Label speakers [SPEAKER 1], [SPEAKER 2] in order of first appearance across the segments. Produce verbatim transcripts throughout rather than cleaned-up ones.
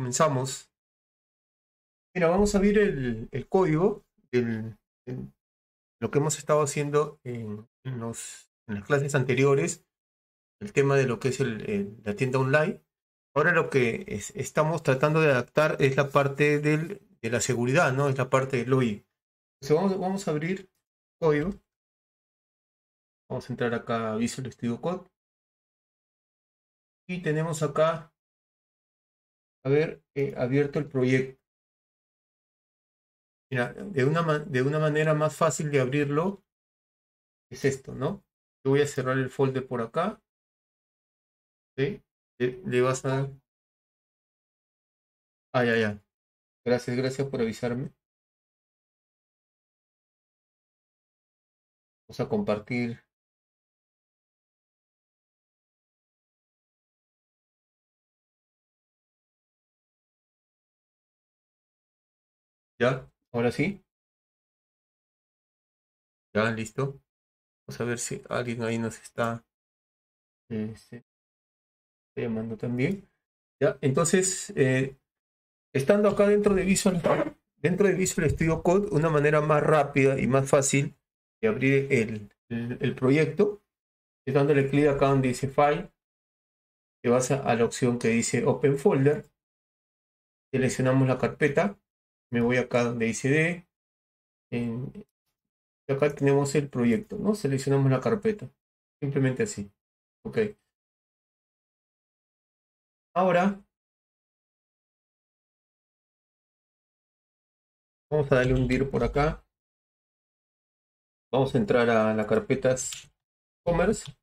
[SPEAKER 1] comenzamos. Mira, vamos a ver el, el código del, del- lo que hemos estado haciendo en, en los, en las clases anteriores, el tema de lo que es el- el- la tienda online. Ahora lo que es- estamos tratando de adaptar es la parte del- de la seguridad, ¿no? Es la parte del login. Entonces vamos, vamos a abrir código. Vamos a entrar acá a Visual Studio Code. Y tenemos acá, a ver, eh, abierto el proyecto. Mira, de una, ma- de una manera más fácil de abrirlo es esto, ¿no? Yo voy a cerrar el folder por acá, ¿sí? Le, le vas a... Ah, ya, ya. Gracias, gracias por avisarme. Vamos a compartir. ¿Ya? Ahora sí. Ya, listo. Vamos a ver si alguien ahí nos está, eh, se- está llamando también. Ya, entonces, eh, estando acá dentro de Visual, dentro de Visual Studio Code, una manera más rápida y más fácil de abrir el, el- el proyecto es dándole clic acá donde dice File, te vas a, a la opción que dice Open Folder, seleccionamos la carpeta, me voy acá donde dice D, en- y acá tenemos el proyecto, ¿no? Seleccionamos la carpeta, simplemente así. Ok. Ahora vamos a darle un dir por acá, vamos a entrar a la carpeta Commerce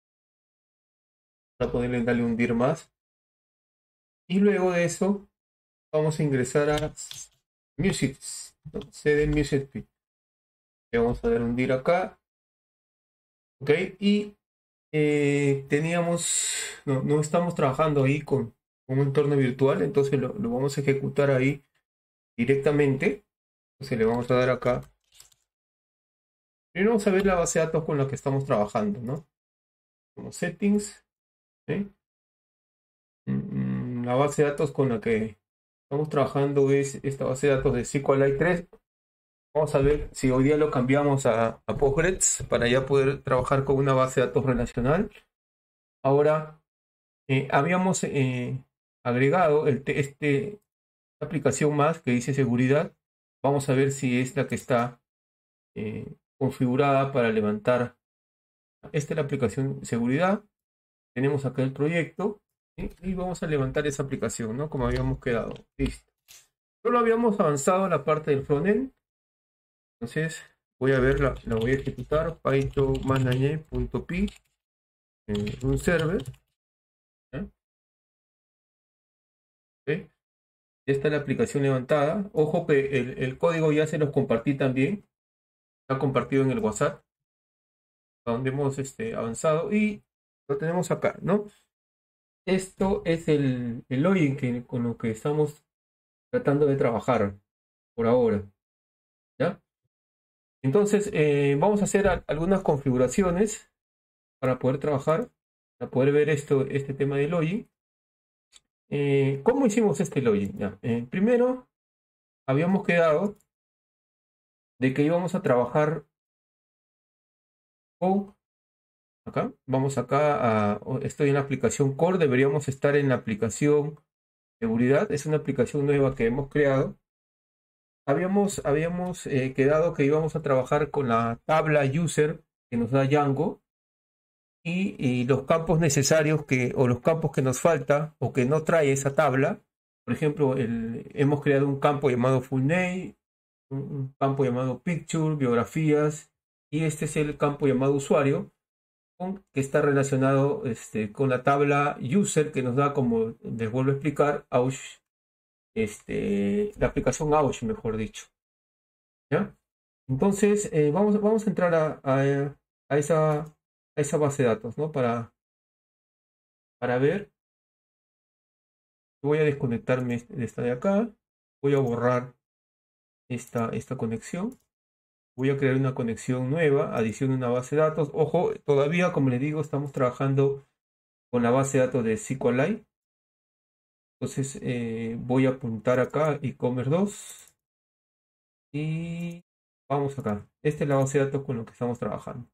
[SPEAKER 1] para poderle darle un dir más. Y luego de eso, vamos a ingresar a Music, ¿no? C D Music Pit. Le vamos a dar un dir acá, ok. Y eh, teníamos, no, no estamos trabajando ahí con, con un entorno virtual, entonces lo, lo vamos a ejecutar ahí directamente. Entonces le vamos a dar acá. Primero vamos a ver la base de datos con la que estamos trabajando, ¿no? Como settings, ¿sí? Mm, La base de datos con la que estamos trabajando es esta base de datos de SQLite tres. Vamos a ver si hoy día lo cambiamos a, a Postgres para ya poder trabajar con una base de datos relacional. Ahora, eh, habíamos eh, agregado el te- este, aplicación más que dice seguridad. Vamos a ver si es la que está eh, configurada para levantar. Esta es la aplicación seguridad. Tenemos acá el proyecto, ¿sí? Y vamos a levantar esa aplicación, ¿no? Como habíamos quedado. Listo. Solo habíamos avanzado en la parte del frontend. Entonces voy a ver, la, la voy a ejecutar. Python manage.py en un server. ¿Ya? ¿Ok? Ya está la aplicación levantada. Ojo que el, el código ya se los compartí también. Está compartido en el WhatsApp, a donde hemos este, avanzado. Y lo tenemos acá, ¿no? Esto es el, el login que, con lo que estamos tratando de trabajar por ahora. ¿Ya? Entonces, eh, vamos a hacer a- algunas configuraciones para poder trabajar, para poder ver esto, este tema de login. Eh, ¿cómo hicimos este login? Ya, eh, primero, habíamos quedado de que íbamos a trabajar con, acá, vamos acá, a, o- estoy en la aplicación Core, deberíamos estar en la aplicación Seguridad, es una aplicación nueva que hemos creado. Habíamos, habíamos eh, quedado que íbamos a trabajar con la tabla user que nos da Django y, y los campos necesarios que, o los campos que nos falta o que no trae esa tabla. Por ejemplo, el, hemos creado un campo llamado full name, un, un campo llamado picture, biografías, y este es el campo llamado usuario, con, que está relacionado este, con la tabla user que nos da, como les vuelvo a explicar, Auth, este, la aplicación Auth, mejor dicho. ¿Ya? Entonces, eh, vamos, vamos a entrar a, a, a esa, a esa base de datos, ¿no? Para, para ver. Voy a desconectarme de esta de acá. Voy a borrar esta, esta conexión. Voy a crear una conexión nueva, adición de una base de datos. Ojo, todavía, como les digo, estamos trabajando con la base de datos de SQLite. Entonces eh, voy a apuntar acá e-commerce dos y vamos acá. Esta es la base de datos con la que estamos trabajando.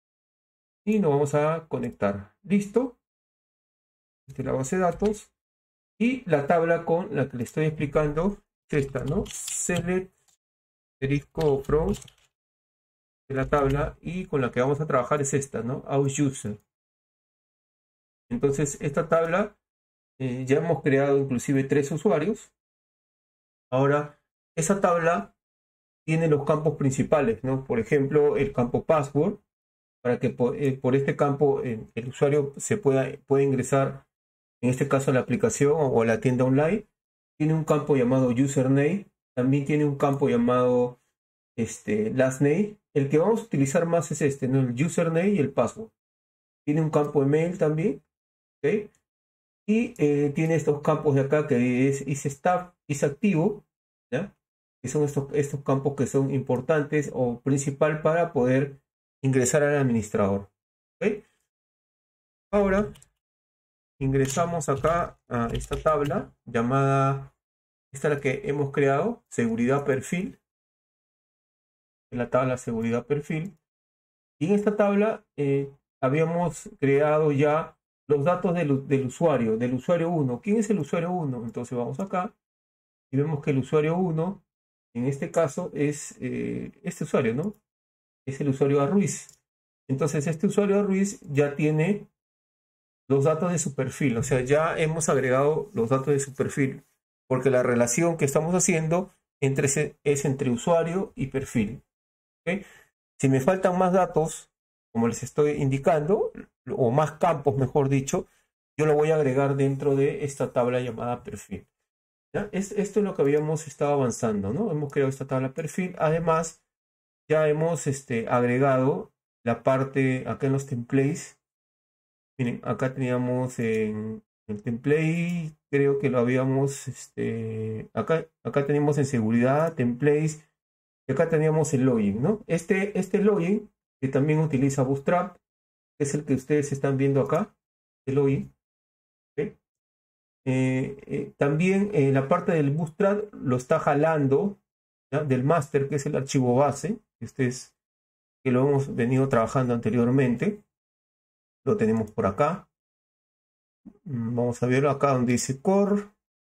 [SPEAKER 1] Y nos vamos a conectar. ¿Listo? Esta es la base de datos. Y la tabla con la que le estoy explicando es esta, ¿no? Select asterisco from de la tabla y con la que vamos a trabajar es esta, ¿no? Out user. Entonces, esta tabla eh, ya hemos creado inclusive tres usuarios. Ahora, esa tabla tiene los campos principales, ¿no? Por ejemplo, el campo password, para que por, eh, por este campo eh, el usuario se pueda, pueda ingresar, en este caso a la aplicación o a la tienda online. Tiene un campo llamado username, también tiene un campo llamado este, last name. El que vamos a utilizar más es este, ¿no? El username y el password. Tiene un campo email también, ¿ok? Y eh, tiene estos campos de acá que es isStaff, isActivo, ¿ya? Que son estos, estos campos que son importantes o principal para poder ingresar al administrador, ¿ok? Ahora ingresamos acá a esta tabla llamada, esta es la que hemos creado, seguridad perfil, en la tabla seguridad perfil. Y en esta tabla eh, habíamos creado ya los datos del, del usuario, del usuario uno. ¿Quién es el usuario uno? Entonces vamos acá y vemos que el usuario uno, en este caso, es eh, este usuario, ¿no? Es el usuario Ruiz. Entonces este usuario Ruiz ya tiene los datos de su perfil, o sea, ya hemos agregado los datos de su perfil, porque la relación que estamos haciendo entre ese, es entre usuario y perfil, ¿okay? Si me faltan más datos, como les estoy indicando, o más campos, mejor dicho, yo lo voy a agregar dentro de esta tabla llamada perfil, ¿ya? Es, esto es lo que habíamos estado avanzando, ¿no? Hemos creado esta tabla perfil. Además, ya hemos este, agregado la parte acá en los templates. Miren, acá teníamos en el template, creo que lo habíamos, este, acá, acá teníamos en seguridad, templates, y acá teníamos el login, ¿no? Este, este login, que también utiliza Bootstrap, es el que ustedes están viendo acá, el login. ¿Okay? Eh, eh, también eh, la parte del Bootstrap lo está jalando, ¿ya? Del master, que es el archivo base, que ustedes, que lo hemos venido trabajando anteriormente. Lo tenemos por acá. Vamos a verlo acá donde dice core.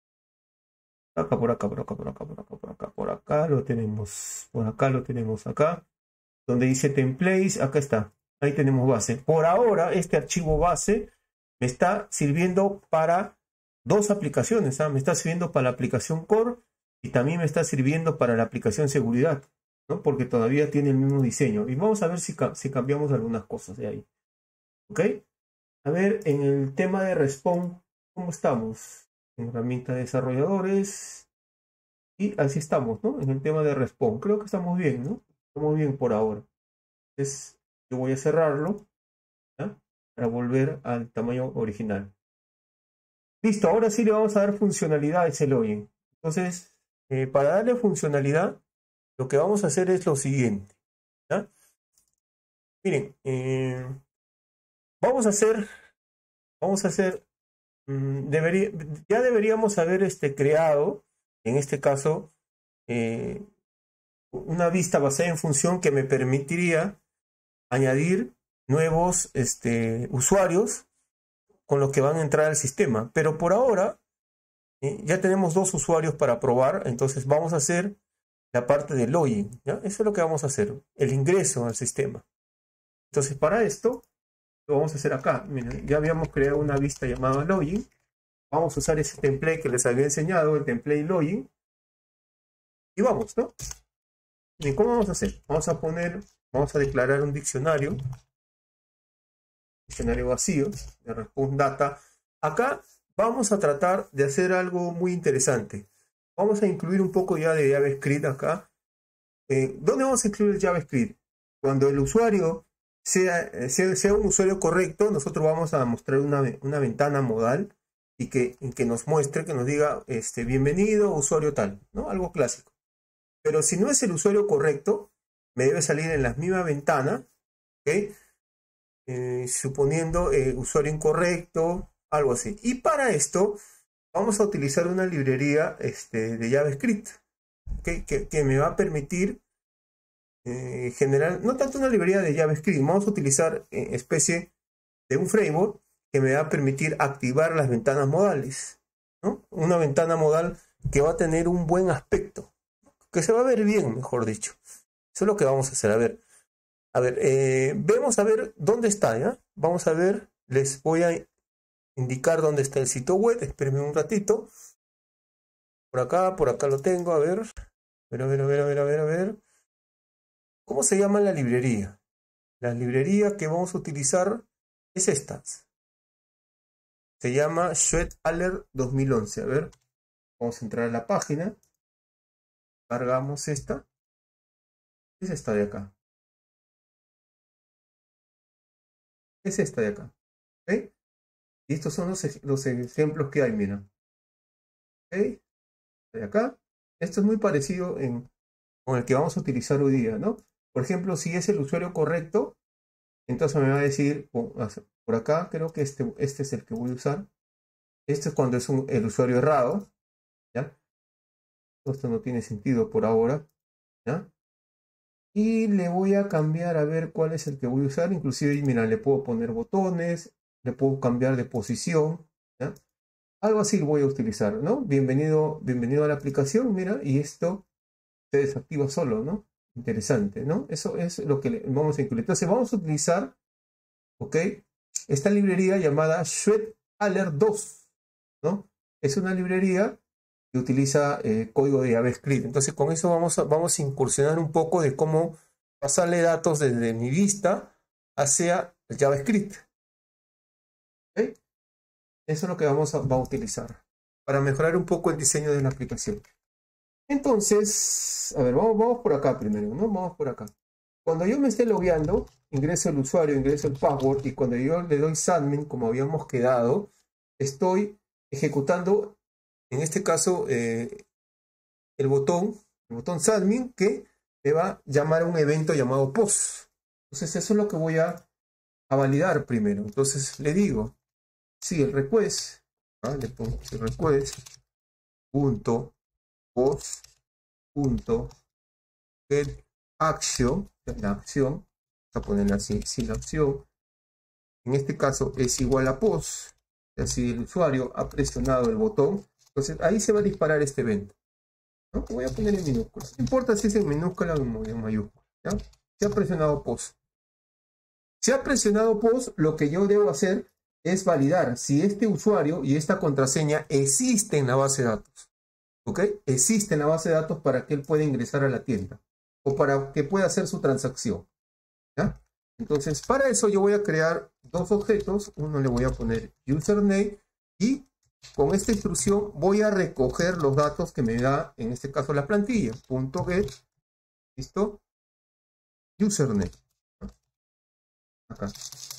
[SPEAKER 1] Acá, por acá, por acá, por acá, por acá, por acá, por acá. Lo tenemos, por acá lo tenemos acá. Donde dice templates, acá está. Ahí tenemos base. Por ahora, este archivo base me está sirviendo para dos aplicaciones. ¿eh? Me está sirviendo para la aplicación core y también me está sirviendo para la aplicación seguridad, ¿no? Porque todavía tiene el mismo diseño. Y vamos a ver si, si cambiamos algunas cosas de ahí. ¿Ok? A ver, en el tema de Response, ¿cómo estamos? En herramienta de desarrolladores. Y así estamos, ¿no? En el tema de Response. Creo que estamos bien, ¿no? Estamos bien por ahora. Entonces, yo voy a cerrarlo, ¿ya? Para volver al tamaño original. Listo, ahora sí le vamos a dar funcionalidad a ese login. Entonces, eh, para darle funcionalidad, lo que vamos a hacer es lo siguiente, ¿ya? Miren, eh, vamos a hacer, vamos a hacer, mmm, debería, ya deberíamos haber este, creado, en este caso, eh, una vista basada en función que me permitiría añadir nuevos este, usuarios con los que van a entrar al sistema. Pero por ahora eh, ya tenemos dos usuarios para probar, entonces vamos a hacer la parte de login, ¿ya? Eso es lo que vamos a hacer, el ingreso al sistema. Entonces para esto lo vamos a hacer acá. Miren, ya habíamos creado una vista llamada login. Vamos a usar ese template que les había enseñado, el template login. Y vamos, ¿no? ¿Y cómo vamos a hacer? Vamos a poner, vamos a declarar un diccionario. Diccionario vacío de Response Data. Acá vamos a tratar de hacer algo muy interesante. Vamos a incluir un poco ya de JavaScript acá. Eh, ¿Dónde vamos a incluir el JavaScript? Cuando el usuario sea, sea, sea un usuario correcto, nosotros vamos a mostrar una, una ventana modal y que, que nos muestre, que nos diga este, bienvenido, usuario tal, ¿no? Algo clásico. Pero si no es el usuario correcto, me debe salir en la misma ventana, ¿ok? Eh, suponiendo eh, usuario incorrecto, algo así. Y para esto vamos a utilizar una librería este, de JavaScript, ¿okay? que, que me va a permitir eh, generar, no tanto una librería de JavaScript, vamos a utilizar eh, especie de un framework que me va a permitir activar las ventanas modales, ¿no? Una ventana modal que va a tener un buen aspecto, que se va a ver bien, mejor dicho. Eso es lo que vamos a hacer. A ver, a ver, eh, vemos a ver dónde está, ¿ya? Vamos a ver, les voy a indicar dónde está el sitio web. Espérenme un ratito. Por acá, por acá lo tengo, a ver. A ver, a ver, a ver, a ver, a ver, a ver. ¿Cómo se llama la librería? La librería que vamos a utilizar es esta. Se llama SweetAlert dos mil once. A ver, vamos a entrar a la página. Cargamos esta. Es esta de acá. Es esta de acá. ¿Ok? Y estos son los, los ejemplos que hay, mira. ¿Ok? De acá. Esto es muy parecido en, con el que vamos a utilizar hoy día, ¿no? Por ejemplo, si es el usuario correcto, entonces me va a decir, por acá, creo que este, este es el que voy a usar. Este es cuando es un, el usuario errado, ¿ya? Esto no tiene sentido por ahora, ¿ya? Y le voy a cambiar a ver cuál es el que voy a usar. Inclusive, mira, le puedo poner botones, le puedo cambiar de posición, ¿ya? Algo así lo voy a utilizar, ¿no? Bienvenido, bienvenido a la aplicación, mira, y esto se desactiva solo, ¿no? Interesante, ¿no? Eso es lo que vamos a incluir. Entonces vamos a utilizar, ¿ok? Esta librería llamada SweetAlert dos, ¿no? Es una librería que utiliza eh, código de JavaScript. Entonces con eso vamos a, vamos a incursionar un poco de cómo pasarle datos desde mi vista hacia el JavaScript. ¿Ok? Eso es lo que vamos a, va a utilizar para mejorar un poco el diseño de la aplicación. Entonces, a ver, vamos, vamos por acá primero, ¿no? Vamos por acá. Cuando yo me esté logueando, ingreso el usuario, ingreso el password, y cuando yo le doy submit, como habíamos quedado, estoy ejecutando, en este caso, eh, el botón, el botón submit, que me va a llamar a un evento llamado post. Entonces, eso es lo que voy a, a validar primero. Entonces, le digo, sí, el request, ¿ah? Le pongo el request, punto, post, punto, get action, la acción, vamos a ponerla así, si la acción en este caso es igual a post, así el usuario ha presionado el botón, entonces ahí se va a disparar este evento, ¿no? Voy a poner en minúsculas, no importa si es en minúscula o en mayúscula, ¿ya? Se ha presionado post. Se ha presionado post, lo que yo debo hacer es validar si este usuario y esta contraseña existe en la base de datos, ¿ok? Existe en la base de datos para que él pueda ingresar a la tienda o para que pueda hacer su transacción, ¿ya? Entonces, para eso yo voy a crear dos objetos. Uno le voy a poner username y con esta instrucción voy a recoger los datos que me da, en este caso, la plantilla. Punto get, ¿listo? Username. Acá.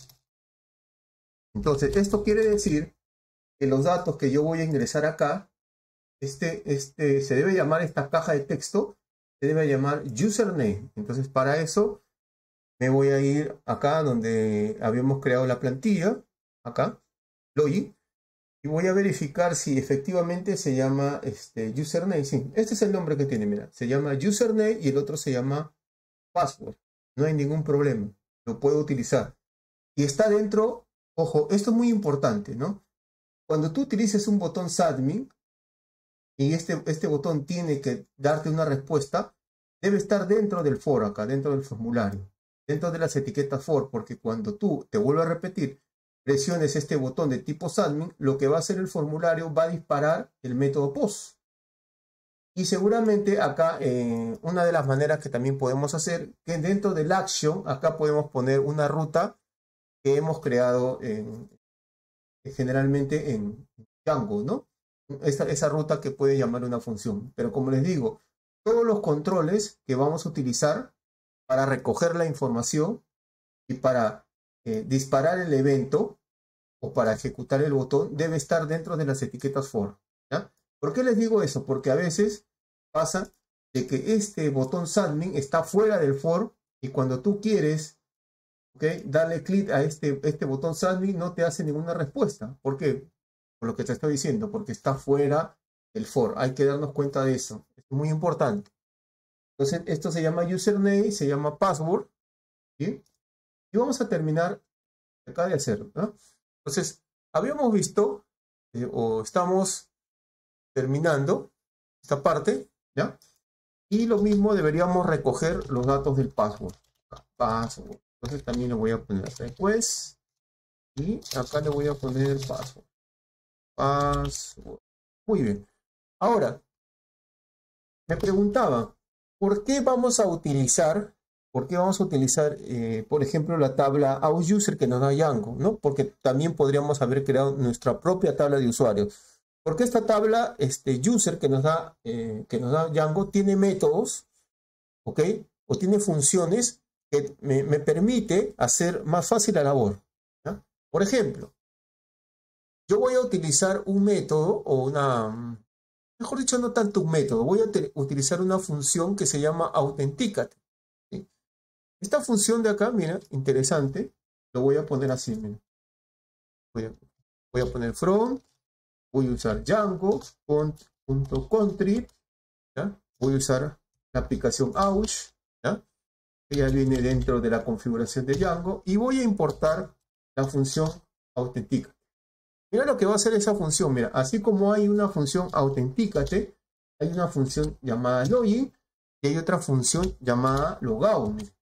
[SPEAKER 1] Entonces, esto quiere decir que los datos que yo voy a ingresar acá, este, este, se debe llamar esta caja de texto, se debe llamar username. Entonces, para eso me voy a ir acá donde habíamos creado la plantilla, acá, login, y voy a verificar si efectivamente se llama este, username. Sí, este es el nombre que tiene, mira, se llama username y el otro se llama password. No hay ningún problema, lo puedo utilizar. Y está dentro, ojo, esto es muy importante, ¿no? Cuando tú utilices un botón submit y este, este botón tiene que darte una respuesta, debe estar dentro del for acá, dentro del formulario, dentro de las etiquetas for, porque cuando tú, te vuelvo a repetir, presiones este botón de tipo submit, lo que va a hacer el formulario va a disparar el método post. Y seguramente acá, eh, una de las maneras que también podemos hacer, que dentro del action, acá podemos poner una ruta que hemos creado en, generalmente en Django, ¿no? Esa, esa ruta que puede llamar una función. Pero como les digo, todos los controles que vamos a utilizar para recoger la información y para eh, disparar el evento o para ejecutar el botón debe estar dentro de las etiquetas for, ¿ya? ¿Por qué les digo eso? Porque a veces pasa de que este botón submit está fuera del for y cuando tú quieres, ¿okay?, darle clic a este, este botón submit no te hace ninguna respuesta. ¿Por qué? por lo que te estoy diciendo, porque está fuera del for. Hay que darnos cuenta de eso. Es muy importante. Entonces, esto se llama username, se llama password, ¿sí? Y vamos a terminar acá de hacerlo, ¿no? Entonces, habíamos visto, eh, o estamos terminando esta parte, ¿ya? Y lo mismo deberíamos recoger los datos del password. Password. Entonces también le voy a poner request. Y acá le voy a poner password. Password. Muy bien. Ahora, me preguntaba, ¿por qué vamos a utilizar, por qué vamos a utilizar, eh, por ejemplo, la tabla authUser que nos da Django, ¿no? Porque también podríamos haber creado nuestra propia tabla de usuarios. Porque esta tabla, este user que nos da, eh, que nos da Django, tiene métodos, ¿ok? O tiene funciones que me, me permite hacer más fácil la labor, ¿ya? Por ejemplo, yo voy a utilizar un método o una, mejor dicho, no tanto un método, voy a utilizar una función que se llama authenticate, ¿sí? Esta función de acá, mira, interesante, lo voy a poner así, mira. Voy a, voy a poner from. Voy a usar Django, punto contrib, ¿ya? Voy a usar la aplicación Auth, ¿ya? Que ya viene dentro de la configuración de Django, y voy a importar la función authenticate. Mira lo que va a hacer esa función. Mira, así como hay una función authenticate, hay una función llamada login y hay otra función llamada logout. ¿Se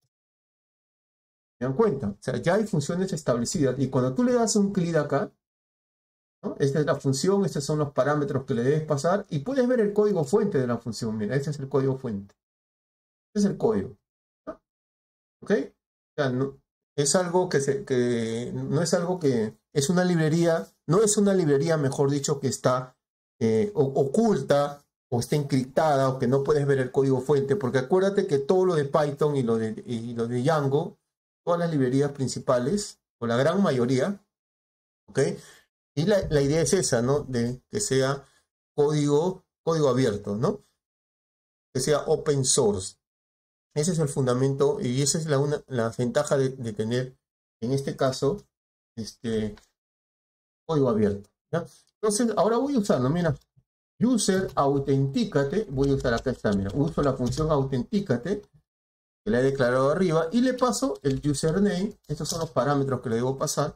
[SPEAKER 1] dan cuenta? O sea, ya hay funciones establecidas, y cuando tú le das un clic acá, ¿no? Esta es la función, estos son los parámetros que le debes pasar, y puedes ver el código fuente de la función. Mira, este es el código fuente. Este es el código, ¿no? ¿Ok? O sea, no, es algo que, se, que no es algo que es una librería, no es una librería, mejor dicho, que está eh, oculta o está encriptada o que no puedes ver el código fuente, porque acuérdate que todo lo de Python y lo de, y lo de Django, todas las librerías principales, o la gran mayoría, ¿ok? Y la, la idea es esa, ¿no? De que sea código, código abierto, ¿no? Que sea open source. Ese es el fundamento y esa es la, una, la ventaja de, de tener, en este caso, este código abierto, ¿ya? Entonces, ahora voy a usarlo, mira. User authenticate, voy a usar acá está, mira. Uso la función authenticate, que la he declarado arriba, y le paso el username. Estos son los parámetros que le debo pasar.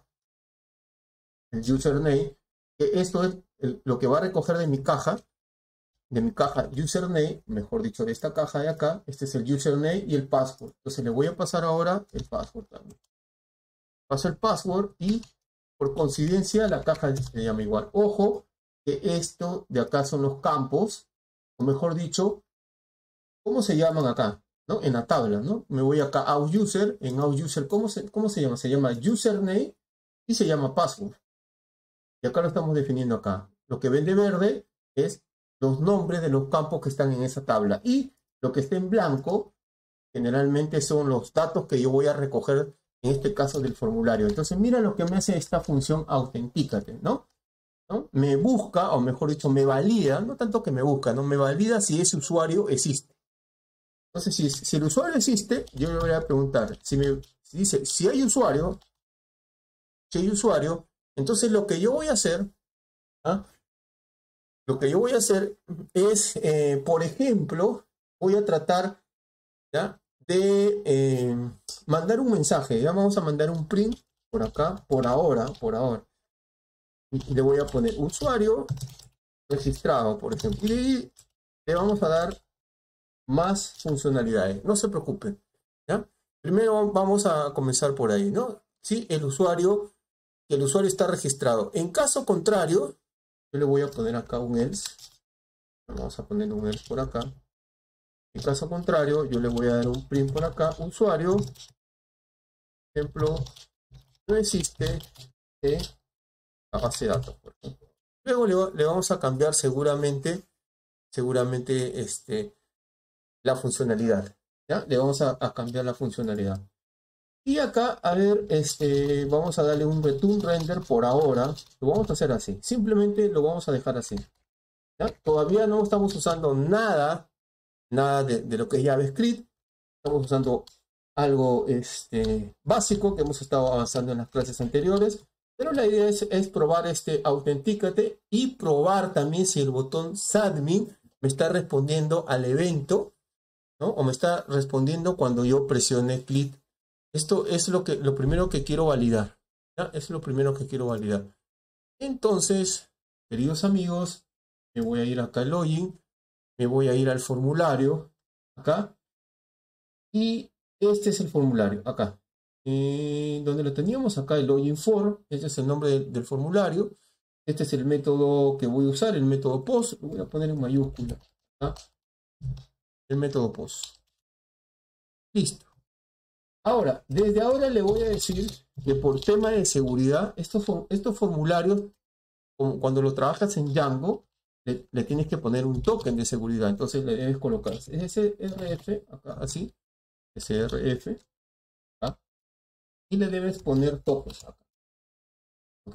[SPEAKER 1] El username, que esto es el, lo que va a recoger de mi caja, de mi caja username, mejor dicho, de esta caja de acá. Este es el username y el password. Entonces le voy a pasar ahora el password también. Paso el password y por coincidencia la caja se llama igual. Ojo que esto de acá son los campos, o mejor dicho, ¿cómo se llaman acá? ¿No? En la tabla, ¿no? Me voy acá a authUser, en authUser, ¿cómo se, ¿cómo se llama? Se llama username y se llama password. Y acá lo estamos definiendo acá. Lo que ven de verde es los nombres de los campos que están en esa tabla. Y lo que está en blanco generalmente son los datos que yo voy a recoger, en este caso del formulario. Entonces mira lo que me hace esta función authenticate, ¿no? ¿no? Me busca, o mejor dicho, me valida, no tanto que me busca, ¿no? Me valida si ese usuario existe. Entonces si, si el usuario existe, yo le voy a preguntar, si me si dice, si hay usuario, si hay usuario, entonces lo que yo voy a hacer, ¿ah? lo que yo voy a hacer es, eh, por ejemplo, voy a tratar, ¿ya? de eh, mandar un mensaje. Ya vamos a mandar un print por acá, por ahora, por ahora. Y le voy a poner usuario registrado, por ejemplo. Y le vamos a dar más funcionalidades. No se preocupen, ¿ya? Primero vamos a comenzar por ahí, ¿no? Sí, el usuario, el usuario está registrado. En caso contrario, yo le voy a poner acá un else. Vamos a poner un else por acá. En caso contrario, yo le voy a dar un print por acá. Usuario, por ejemplo, no existe en la base de datos, por ejemplo. Luego le, le vamos a cambiar seguramente, seguramente este, la funcionalidad. ¿Ya? Le vamos a, a cambiar la funcionalidad. Y acá, a ver, este, vamos a darle un return render por ahora. Lo vamos a hacer así. Simplemente lo vamos a dejar así. ¿Ya? Todavía no estamos usando nada, nada de, de lo que es JavaScript. Estamos usando algo este, básico que hemos estado avanzando en las clases anteriores. Pero la idea es, es probar este autentícate y probar también si el botón SADMIN me está respondiendo al evento, ¿no? O me está respondiendo cuando yo presione clic. Esto es lo, que, lo primero que quiero validar. ¿Ya? Es lo primero que quiero validar. Entonces, queridos amigos, me voy a ir acá al login, me voy a ir al formulario, acá, y este es el formulario, acá. Eh, donde lo teníamos acá, el login form, este es el nombre de, del formulario, este es el método que voy a usar, el método post, lo voy a poner en mayúscula, ¿ah? El método post. Listo. Ahora, desde ahora le voy a decir que por tema de seguridad, estos, estos formularios, como cuando lo trabajas en Django, le, le tienes que poner un token de seguridad, entonces le debes colocar S R F, acá así, S R F, ¿ah? Y le debes poner tokens acá, ¿ok?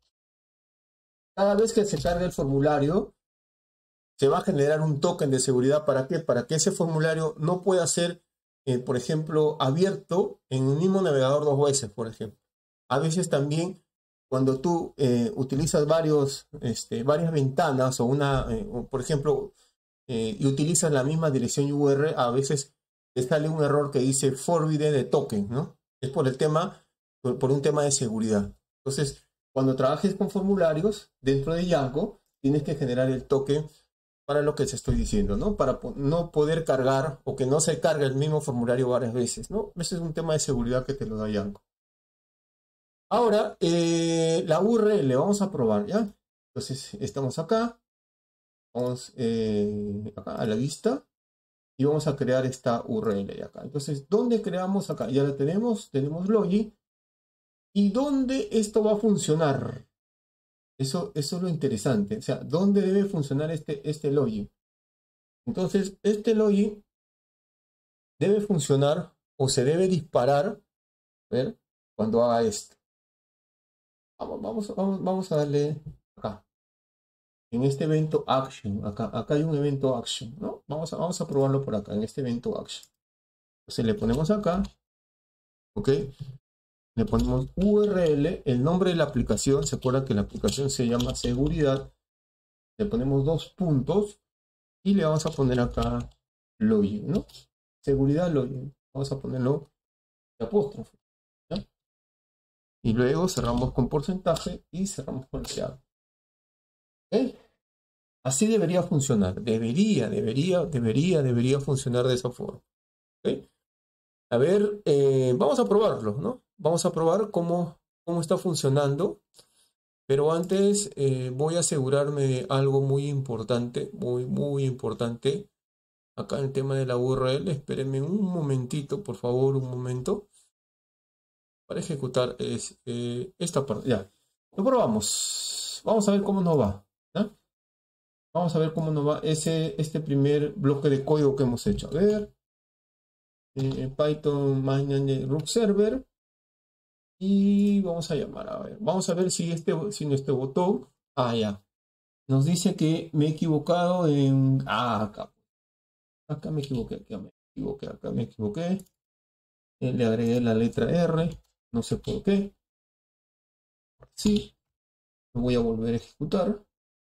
[SPEAKER 1] Cada vez que se cargue el formulario, se va a generar un token de seguridad. ¿Para qué? Para que ese formulario no pueda ser, eh, por ejemplo, abierto en un mismo navegador dos veces, por ejemplo. A veces también, cuando tú eh, utilizas varios, este, varias ventanas o una, eh, o por ejemplo, eh, y utilizas la misma dirección U R L, a veces te sale un error que dice forbidden de token, ¿no? Es por el tema, por, por un tema de seguridad. Entonces, cuando trabajes con formularios dentro de Django, tienes que generar el token para lo que se estoy diciendo, ¿no? Para no poder cargar o que no se cargue el mismo formulario varias veces, ¿no? Ese es un tema de seguridad que te lo da Django. Ahora, eh, la U R L, vamos a probar, ¿ya? Entonces, estamos acá, vamos eh, acá a la vista y vamos a crear esta U R L de acá. Entonces, ¿dónde creamos acá? Ya la tenemos, tenemos login. ¿Y dónde esto va a funcionar? Eso, eso es lo interesante. O sea, ¿dónde debe funcionar este, este login? Entonces, este login debe funcionar o se debe disparar, a ver, cuando haga esto. Vamos, vamos, vamos, vamos a darle acá. En este evento action, acá, acá hay un evento action, ¿no? Vamos a, vamos a probarlo por acá, en este evento action. Entonces le ponemos acá, ¿ok? Le ponemos U R L, el nombre de la aplicación, se acuerda que la aplicación se llama seguridad. Le ponemos dos puntos y le vamos a poner acá login, ¿no? Seguridad login. Vamos a ponerlo de apóstrofe, ¿ya? Y luego cerramos con porcentaje y cerramos con el que haga. ¿Okay? Así debería funcionar. Debería, debería, debería, debería funcionar de esa forma. ¿Okay? A ver, eh, vamos a probarlo, ¿no? Vamos a probar cómo, cómo está funcionando. Pero antes eh, voy a asegurarme de algo muy importante, muy, muy importante. Acá en el tema de la U R L, espérenme un momentito, por favor, un momento. Para ejecutar es, eh, esta parte. Ya, lo probamos. Vamos a ver cómo nos va. ¿Ya? Vamos a ver cómo nos va ese, este primer bloque de código que hemos hecho. A ver. Eh, Python Main Root Server. Y vamos a llamar. A ver. Vamos a ver si, este, si nuestro botón. Ah, ya. Nos dice que me he equivocado en. Ah, acá. Acá me equivoqué. Acá me equivoqué. Acá me equivoqué. Eh, le agregué la letra R. No sé por qué. Sí. Lo voy a volver a ejecutar.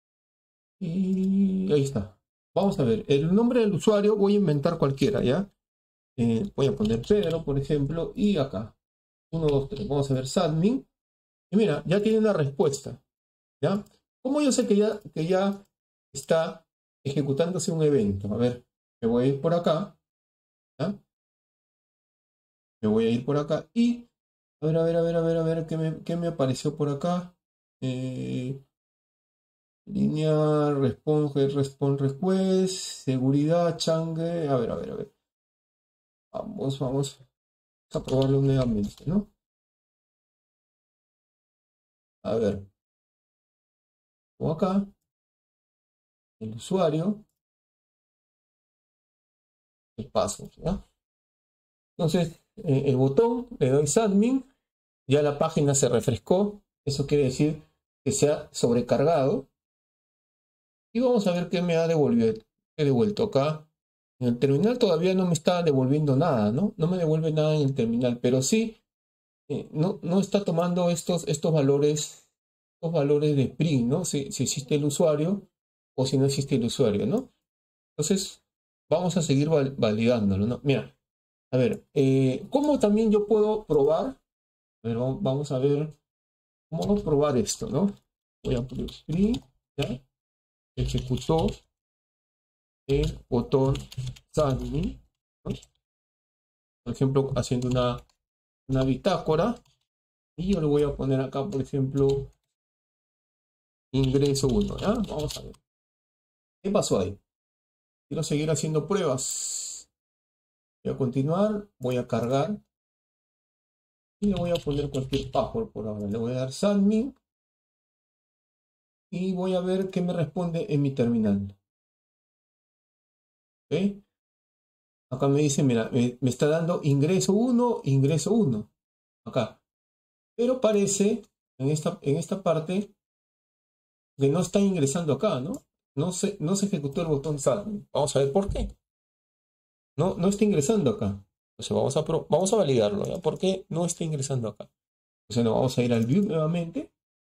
[SPEAKER 1] Y ahí está. Vamos a ver. El nombre del usuario voy a inventar cualquiera, ¿ya? Eh, voy a poner Pedro, por ejemplo. Y acá. uno, dos, tres. Vamos a ver Sadmin. Y mira, ya tiene una respuesta. ¿Ya? ¿Cómo yo sé que ya, que ya está ejecutándose un evento? A ver. Me voy a ir por acá. ¿Ya? Me voy a ir por acá. Y a ver, a ver, a ver, a ver, a ver. ¿Qué me, qué me apareció por acá? Eh... Línea, responde, responde request, seguridad, change. A ver, a ver, a ver. Vamos, vamos a probarlo nuevamente, ¿no? A ver. O acá, el usuario, el password, ¿ya? Entonces, eh, el botón, le doy admin, ya la página se refrescó. Eso quiere decir que se ha sobrecargado. Y vamos a ver qué me ha devuelto. He devuelto acá. En el terminal todavía no me está devolviendo nada, ¿no? No me devuelve nada en el terminal, pero sí eh, no, no está tomando estos, estos valores, estos valores de print, ¿no? Si, si existe el usuario o si no existe el usuario, ¿no? Entonces, vamos a seguir val- validándolo, ¿no? Mira, a ver, eh, ¿cómo también yo puedo probar? A ver, vamos, vamos a ver cómo probar esto, ¿no? Voy a poner print, ¿ya? Ejecutó el botón submit, ¿no? Por ejemplo, haciendo una, una bitácora, y yo le voy a poner acá, por ejemplo, ingreso uno, ¿ya? Vamos a ver. ¿Qué pasó ahí? Quiero seguir haciendo pruebas. Voy a continuar, voy a cargar y le voy a poner cualquier password por ahora. Le voy a dar submit y voy a ver qué me responde en mi terminal. ¿Ok? Acá me dice, mira, me, me está dando ingreso uno, ingreso uno. Acá. Pero parece en esta, en esta parte que no está ingresando acá, ¿no? No se, no se ejecutó el botón submit. Vamos a ver por qué. No, no está ingresando acá. Entonces vamos a, pro, vamos a validarlo, ¿ya? ¿Por qué no está ingresando acá? Entonces nos vamos a ir al view nuevamente.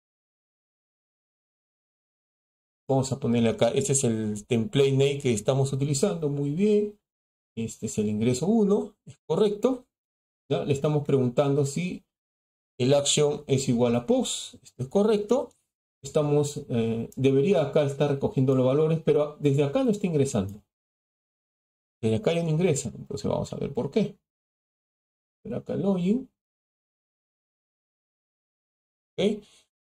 [SPEAKER 1] Vamos a ponerle acá, este es el template name que estamos utilizando, muy bien. Este es el ingreso uno, es correcto. ¿Ya? Le estamos preguntando si el action es igual a post, esto es correcto. Estamos, eh, debería acá estar recogiendo los valores, pero desde acá no está ingresando. Desde acá ya no ingresa, entonces vamos a ver por qué. Pero acá login. ¿Ok?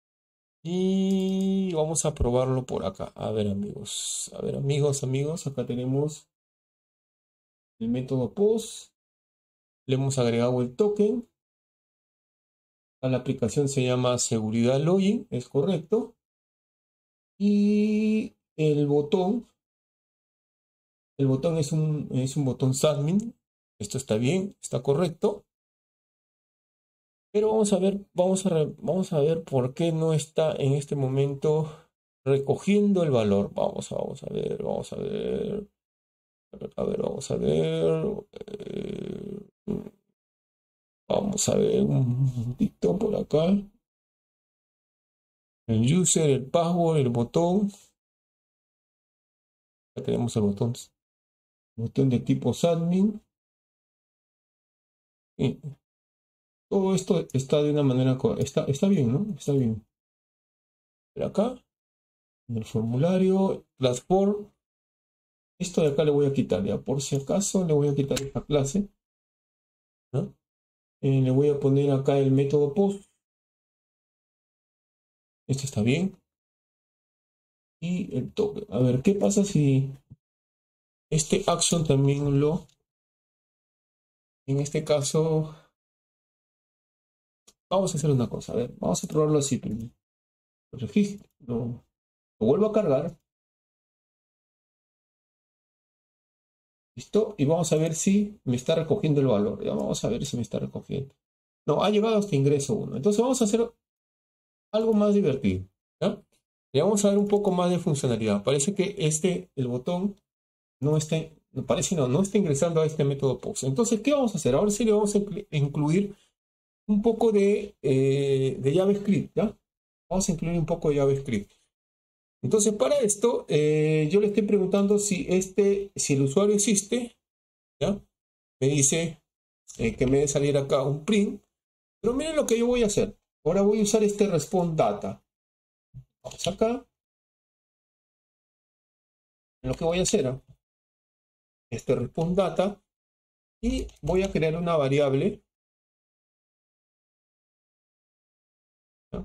[SPEAKER 1] Y vamos a probarlo por acá. A ver, amigos. A ver, amigos, amigos. Acá tenemos el método post. Le hemos agregado el token. A la aplicación se llama seguridad login. Es correcto. Y el botón. El botón es un, es un botón submit. Esto está bien. Está correcto. Pero vamos a ver, vamos a, re, vamos a ver por qué no está en este momento recogiendo el valor. Vamos a, vamos a ver, vamos a ver. A ver, vamos a ver. Eh, vamos a ver un momentito por acá. El user, el password, el botón. Ya tenemos el botón. Botón de tipo submit. Y todo esto está de una manera. Está, está bien, ¿no? Está bien. Pero acá, en el formulario, class form. Esto de acá le voy a quitar, ya. Por si acaso le voy a quitar esta clase. ¿No? Eh, le voy a poner acá el método post. Esto está bien. Y el token. A ver, ¿qué pasa si este action también lo... En este caso... Vamos a hacer una cosa. A ver, vamos a probarlo así primero. Lo registro. Lo, lo vuelvo a cargar. Listo. Y vamos a ver si me está recogiendo el valor. Ya vamos a ver si me está recogiendo. No, ha llegado hasta ingreso uno. Entonces vamos a hacer algo más divertido. ¿Ya? Y vamos a ver un poco más de funcionalidad. Parece que este, el botón, no está, parece no, no está ingresando a este método post. Entonces, ¿qué vamos a hacer? Ahora sí le vamos a incluir un poco de, eh, de JavaScript, ¿ya? Vamos a incluir un poco de JavaScript. Entonces, para esto, eh, yo le estoy preguntando si este, si el usuario existe, ¿ya? Me dice eh, que me debe salir acá un print. Pero miren lo que yo voy a hacer. Ahora voy a usar este respond data. Vamos acá. Lo que voy a hacer, ¿eh? Este respond data. Y voy a crear una variable. ¿Ya?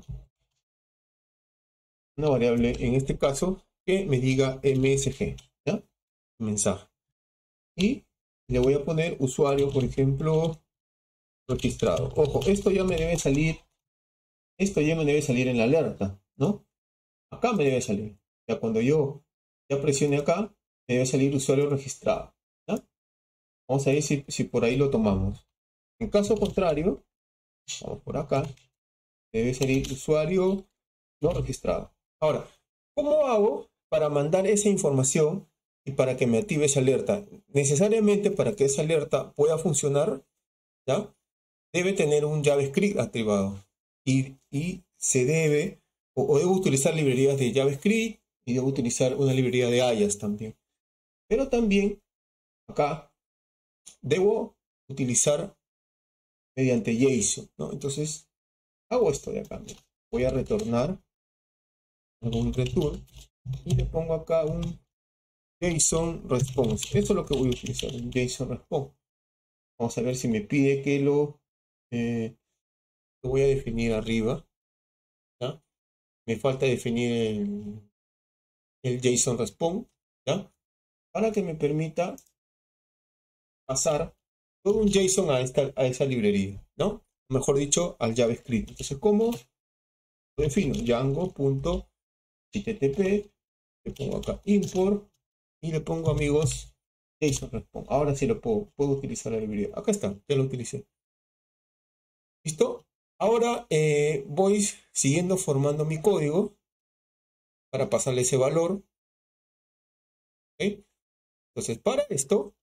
[SPEAKER 1] Una variable, en este caso, que me diga M S G. ¿Ya? Mensaje. Y le voy a poner usuario, por ejemplo, registrado. Ojo, esto ya me debe salir. Esto ya me debe salir en la alerta, ¿no? Acá me debe salir. Ya cuando yo ya presione acá, me debe salir usuario registrado. ¿Ya? Vamos a ver si, si por ahí lo tomamos. En caso contrario, vamos por acá, debe salir usuario no registrado. Ahora, ¿cómo hago para mandar esa información y para que me active esa alerta? Necesariamente para que esa alerta pueda funcionar, ¿ya? debe tener un JavaScript activado y, y se debe, o, o debo utilizar librerías de JavaScript y debo utilizar una librería de Ajax también. Pero también acá debo utilizar mediante JSON, ¿no? Entonces hago esto de acá. Mira. Voy a retornar, hago un return y le pongo acá un JSON response. Esto es lo que voy a utilizar, un JSON response. Vamos a ver si me pide que lo, eh, lo voy a definir arriba. ¿Ya? Me falta definir el, el JSON response, ¿ya? Para que me permita pasar todo un JSON a, esta, a esa librería, ¿no? Mejor dicho, al JavaScript. Entonces, ¿cómo lo defino? Django.http, le pongo acá import y le pongo, amigos, JSON response. Ahora sí lo puedo, puedo utilizar la librería. Acá está, ya lo utilicé. ¿Listo? Ahora eh, voy siguiendo formando mi código para pasarle ese valor. ¿Okay? Entonces, para esto,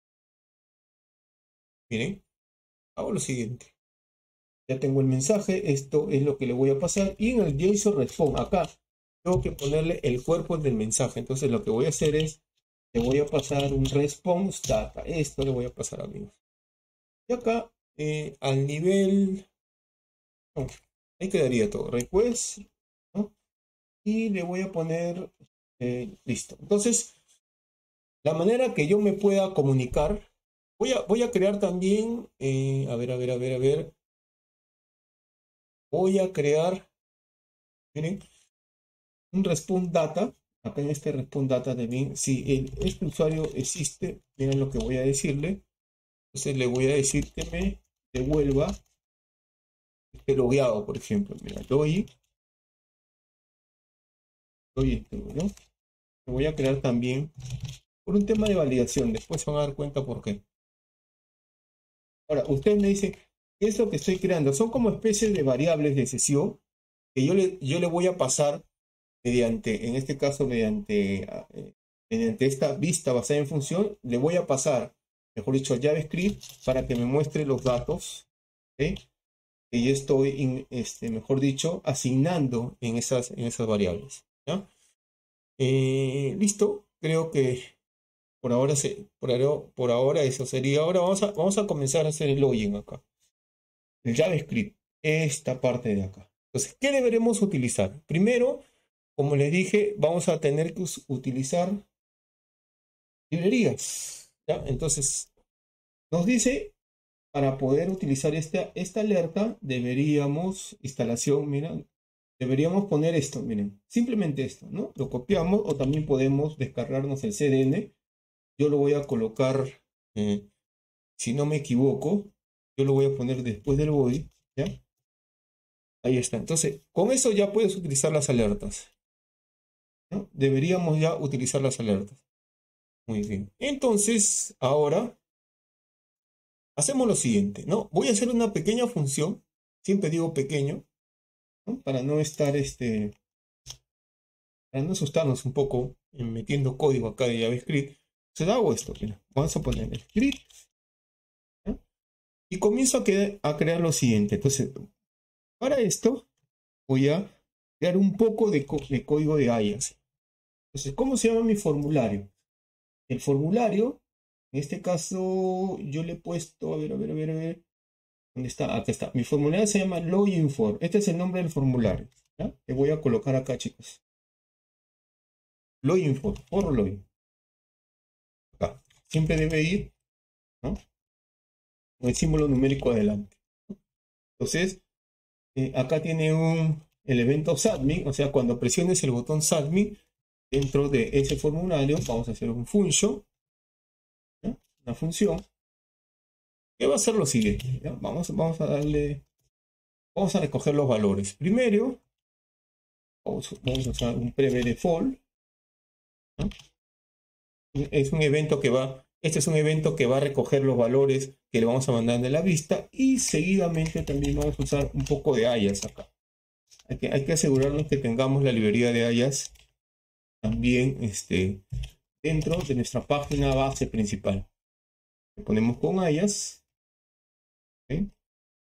[SPEAKER 1] miren, hago lo siguiente. Ya tengo el mensaje, esto es lo que le voy a pasar. Y en el JSON response, acá, tengo que ponerle el cuerpo del mensaje. Entonces, lo que voy a hacer es, le voy a pasar un response data. Esto le voy a pasar, amigos. Y acá, eh, al nivel, no, ahí quedaría todo. Request, ¿no? Y le voy a poner, eh, listo. Entonces, la manera que yo me pueda comunicar, voy a, voy a crear también, eh, a ver, a ver, a ver, a ver. Voy a crear, miren, un response data. Acá en este response data también, si el, este usuario existe, miren lo que voy a decirle. Entonces le voy a decir que me devuelva este logueado, por ejemplo. Mira, login, login, ¿no? Lo voy a crear también por un tema de validación. Después se van a dar cuenta por qué. Ahora, usted me dice, ¿qué es lo que estoy creando? Son como especies de variables de sesión que yo le, yo le voy a pasar mediante, en este caso, mediante, eh, mediante esta vista basada en función, le voy a pasar, mejor dicho, JavaScript para que me muestre los datos, ¿okay? Que yo estoy, in, este, mejor dicho, asignando en esas, en esas variables. ¿Ya? Eh, listo, creo que por ahora, se, por, ahora, por ahora eso sería. Ahora vamos a, vamos a comenzar a hacer el login acá. El JavaScript, esta parte de acá. Entonces, ¿qué deberemos utilizar? Primero, como les dije, vamos a tener que utilizar librerías. ¿Ya? Entonces, nos dice, para poder utilizar esta, esta alerta, deberíamos, instalación, miren, deberíamos poner esto, miren, simplemente esto, ¿no? Lo copiamos o también podemos descargarnos el C D N. Yo lo voy a colocar, eh, si no me equivoco, yo lo voy a poner después del body, ¿ya? Ahí está. Entonces, con eso ya puedes utilizar las alertas, ¿no? Deberíamos ya utilizar las alertas. Muy bien. Entonces, ahora hacemos lo siguiente, ¿no? Voy a hacer una pequeña función, siempre digo pequeño, ¿no? Para no estar, este, para no asustarnos un poco en metiendo código acá de JavaScript. Entonces hago esto, mira. Vamos a poner el script, ¿no? Y comienzo a, que, a crear lo siguiente. Entonces, para esto voy a crear un poco de, de código de Ajax. Entonces, ¿cómo se llama mi formulario? El formulario, en este caso, yo le he puesto, a ver, a ver, a ver, a ver. ¿Dónde está? Acá está. Mi formulario se llama login form. Este es el nombre del formulario. ¿Ya? Le voy a colocar acá, chicos. Login form, for login. Acá. Siempre debe ir, ¿no? Con el símbolo numérico adelante. Entonces, eh, acá tiene un elemento submit, o sea, cuando presiones el botón submit, dentro de ese formulario vamos a hacer un function, ¿ya? Una función que va a ser lo siguiente, ¿ya? Vamos, vamos a darle, vamos a recoger los valores. Primero, vamos, vamos a usar un preve default, ¿no? Es un evento que va, este es un evento que va a recoger los valores que le vamos a mandar de la vista, y seguidamente también vamos a usar un poco de Ajax acá. Hay que, hay que asegurarnos que tengamos la librería de Ajax también este, dentro de nuestra página base principal. Le ponemos con Ajax, ¿okay?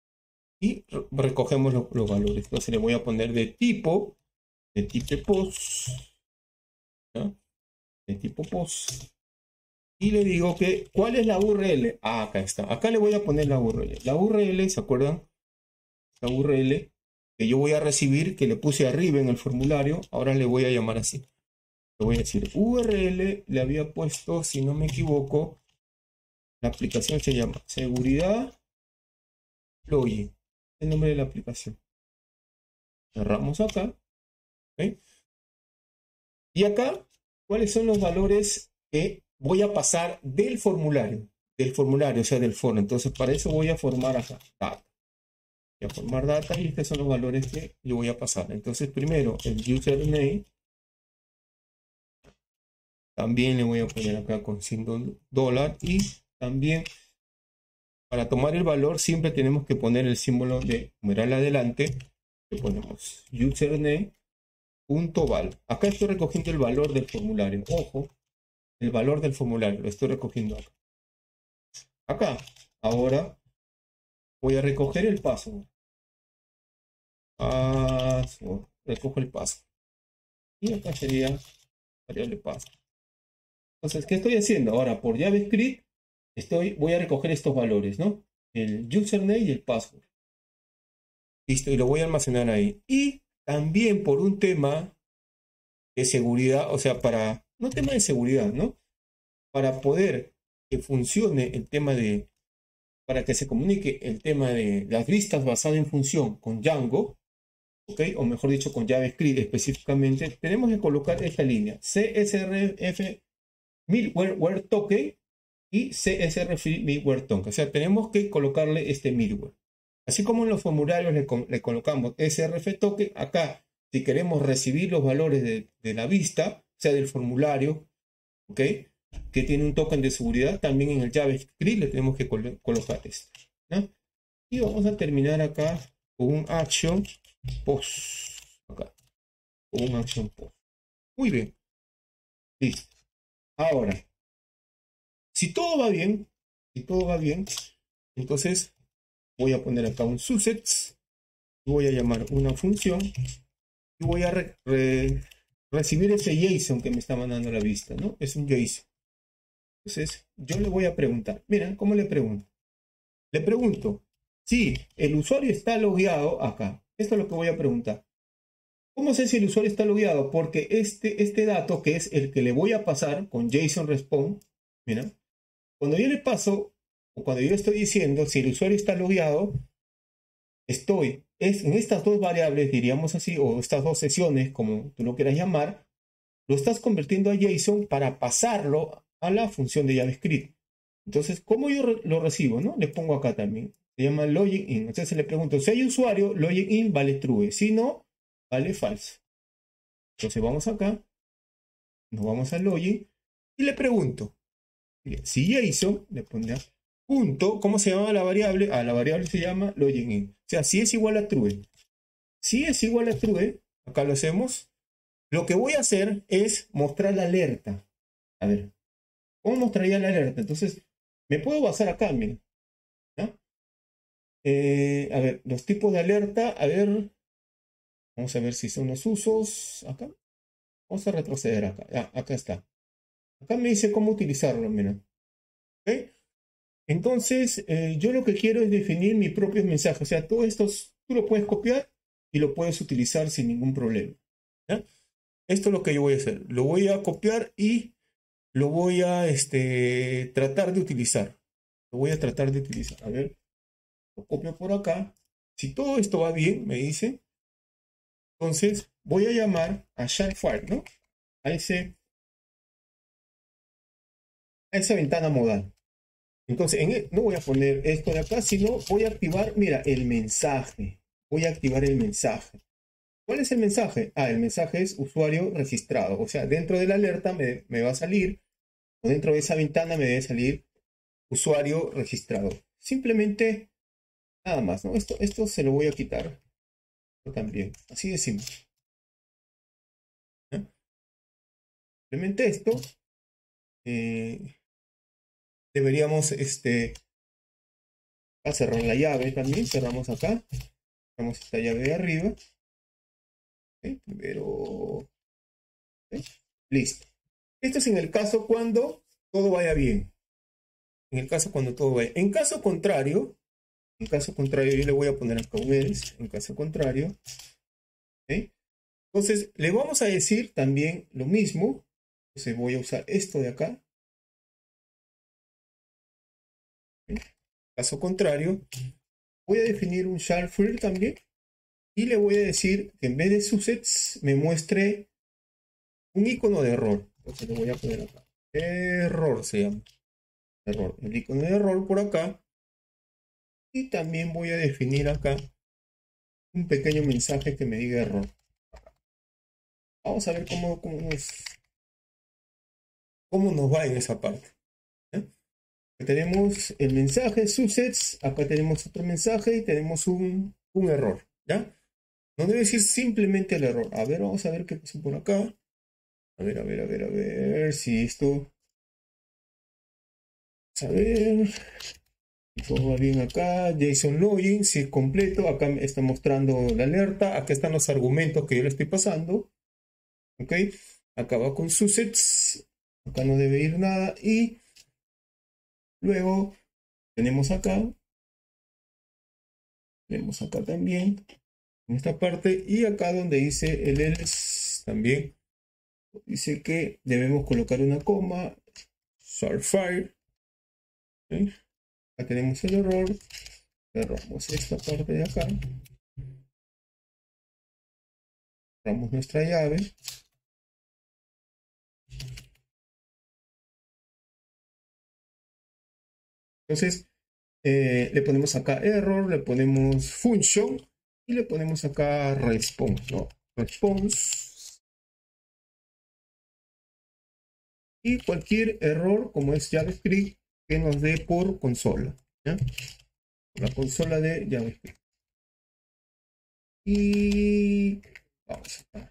[SPEAKER 1] y recogemos lo, los valores. Entonces le voy a poner de tipo, de tipo post, ¿no? De tipo post. Y le digo que, ¿cuál es la U R L? Ah, acá está. Acá le voy a poner la U R L. La U R L, ¿se acuerdan? La U R L que yo voy a recibir, que le puse arriba en el formulario, ahora le voy a llamar así. Le voy a decir U R L, le había puesto, si no me equivoco, la aplicación se llama Seguridad Login. El nombre de la aplicación. Cerramos acá. ¿Okay? Y acá, ¿cuáles son los valores que voy a pasar del formulario? Del formulario, o sea, del foro. Entonces, para eso voy a formar acá data. Voy a formar data y estos son los valores que yo voy a pasar. Entonces, primero, el username. También le voy a poner acá con símbolo dólar. Y también, para tomar el valor, siempre tenemos que poner el símbolo de numeral adelante. Le ponemos username. Punto val. Acá estoy recogiendo el valor del formulario. Ojo, el valor del formulario lo estoy recogiendo acá. Acá, ahora voy a recoger el password. Password. Recojo el password. Y acá sería variable password. Entonces, ¿qué estoy haciendo? Ahora, por JavaScript, estoy, voy a recoger estos valores, ¿no? El username y el password. Listo, y lo voy a almacenar ahí. Y también por un tema de seguridad, o sea, para, no tema de seguridad, ¿no? Para poder que funcione el tema de, para que se comunique el tema de las listas basadas en función con Django, ¿ok? O mejor dicho, con JavaScript específicamente, tenemos que colocar esta línea, C S R F middleware token y C S R F middleware token. O sea, tenemos que colocarle este middleware. Así como en los formularios le, le colocamos S R F token, acá, si queremos recibir los valores de, de la vista, o sea, del formulario, ¿ok? Que tiene un token de seguridad, también en el JavaScript le tenemos que col colocar esto, ¿no? Y vamos a terminar acá con un action post. Acá, con un action post. Muy bien. Listo. Ahora, si todo va bien, si todo va bien, entonces voy a poner acá un subset, voy a llamar una función y voy a re re recibir ese JSON que me está mandando la vista, ¿no? Es un JSON. Entonces, yo le voy a preguntar. Miren, ¿cómo le pregunto? Le pregunto si el usuario está logueado acá. Esto es lo que voy a preguntar. ¿Cómo sé si el usuario está logueado? Porque este, este dato, que es el que le voy a pasar con JSON Response, mira, cuando yo le paso, o cuando yo estoy diciendo si el usuario está logueado, estoy es, en estas dos variables, diríamos así, o estas dos sesiones, como tú lo quieras llamar, lo estás convirtiendo a JSON para pasarlo a la función de JavaScript. Entonces, ¿cómo yo re lo recibo? ¿No? Le pongo acá también. Se llama login in. Entonces le pregunto, si hay usuario, login in vale true. Si no, vale false. Entonces vamos acá, nos vamos al login y le pregunto, si JSON, le pondrá punto, ¿cómo se llama la variable? Ah, la variable se llama login in. O sea, si es igual a true. Si es igual a true, acá lo hacemos. Lo que voy a hacer es mostrar la alerta. A ver, ¿cómo mostraría la alerta? Entonces, me puedo basar acá, miren. ¿Ya? Eh, a ver, los tipos de alerta, a ver, vamos a ver si son los usos, acá, vamos a retroceder acá, ah, acá está, acá me dice cómo utilizarlo, mira, ¿ok? Entonces, eh, yo lo que quiero es definir mis propios mensajes, o sea, todo esto tú lo puedes copiar y lo puedes utilizar sin ningún problema, ¿ya? Esto es lo que yo voy a hacer, lo voy a copiar y lo voy a este, tratar de utilizar, lo voy a tratar de utilizar, a ver, lo copio por acá, si todo esto va bien, me dice. Entonces voy a llamar a Sharefile, ¿no? A, ese, a esa ventana modal. Entonces en el, no voy a poner esto de acá, sino voy a activar, mira, el mensaje. Voy a activar el mensaje. ¿Cuál es el mensaje? Ah, el mensaje es usuario registrado. O sea, dentro de la alerta me, me va a salir, o dentro de esa ventana me debe salir usuario registrado. Simplemente, nada más, ¿no? Esto, esto se lo voy a quitar. Esto también. Así de simple. ¿No? Simplemente esto. Eh, deberíamos este, A cerrar la llave también, cerramos acá. Cerramos esta llave de arriba. ¿Okay? Primero. ¿Okay? Listo. Esto es en el caso cuando todo vaya bien. En el caso cuando todo vaya. En caso contrario, en caso contrario, yo le voy a poner acá un else. En caso contrario. ¿Okay? Entonces, le vamos a decir también lo mismo. Entonces voy a usar esto de acá. ¿Okay? Caso contrario, voy a definir un sharpfield también. Y le voy a decir que en vez de subsets me muestre un icono de error. Entonces le voy a poner acá. Error se llama. Error. El icono de error por acá. Y también voy a definir acá un pequeño mensaje que me diga error. Vamos a ver cómo, cómo, nos, cómo nos va en esa parte. ¿Eh? Tenemos el mensaje subsets. Acá tenemos otro mensaje y tenemos un, un error. ¿Ya? No debe decir simplemente el error. A ver, vamos a ver qué pasa por acá. A ver, a ver, a ver, a ver si esto... Vamos a ver... Todo va bien acá. JSON login, si es completo. Acá me está mostrando la alerta. Acá están los argumentos que yo le estoy pasando. Ok. Acá va con subsets. Acá no debe ir nada. Y luego tenemos acá. Tenemos acá también. En esta parte. Y acá donde dice el else también. Dice que debemos colocar una coma. Sharpfire. ¿Okay? Acá tenemos el error. Cerramos esta parte de acá. Cerramos nuestra llave. Entonces, eh, le ponemos acá error, le ponemos function y le ponemos acá response, ¿no? Response. Y cualquier error, como es JavaScript, que nos dé por consola. ¿Ya? La consola de JavaScript. Y vamos acá.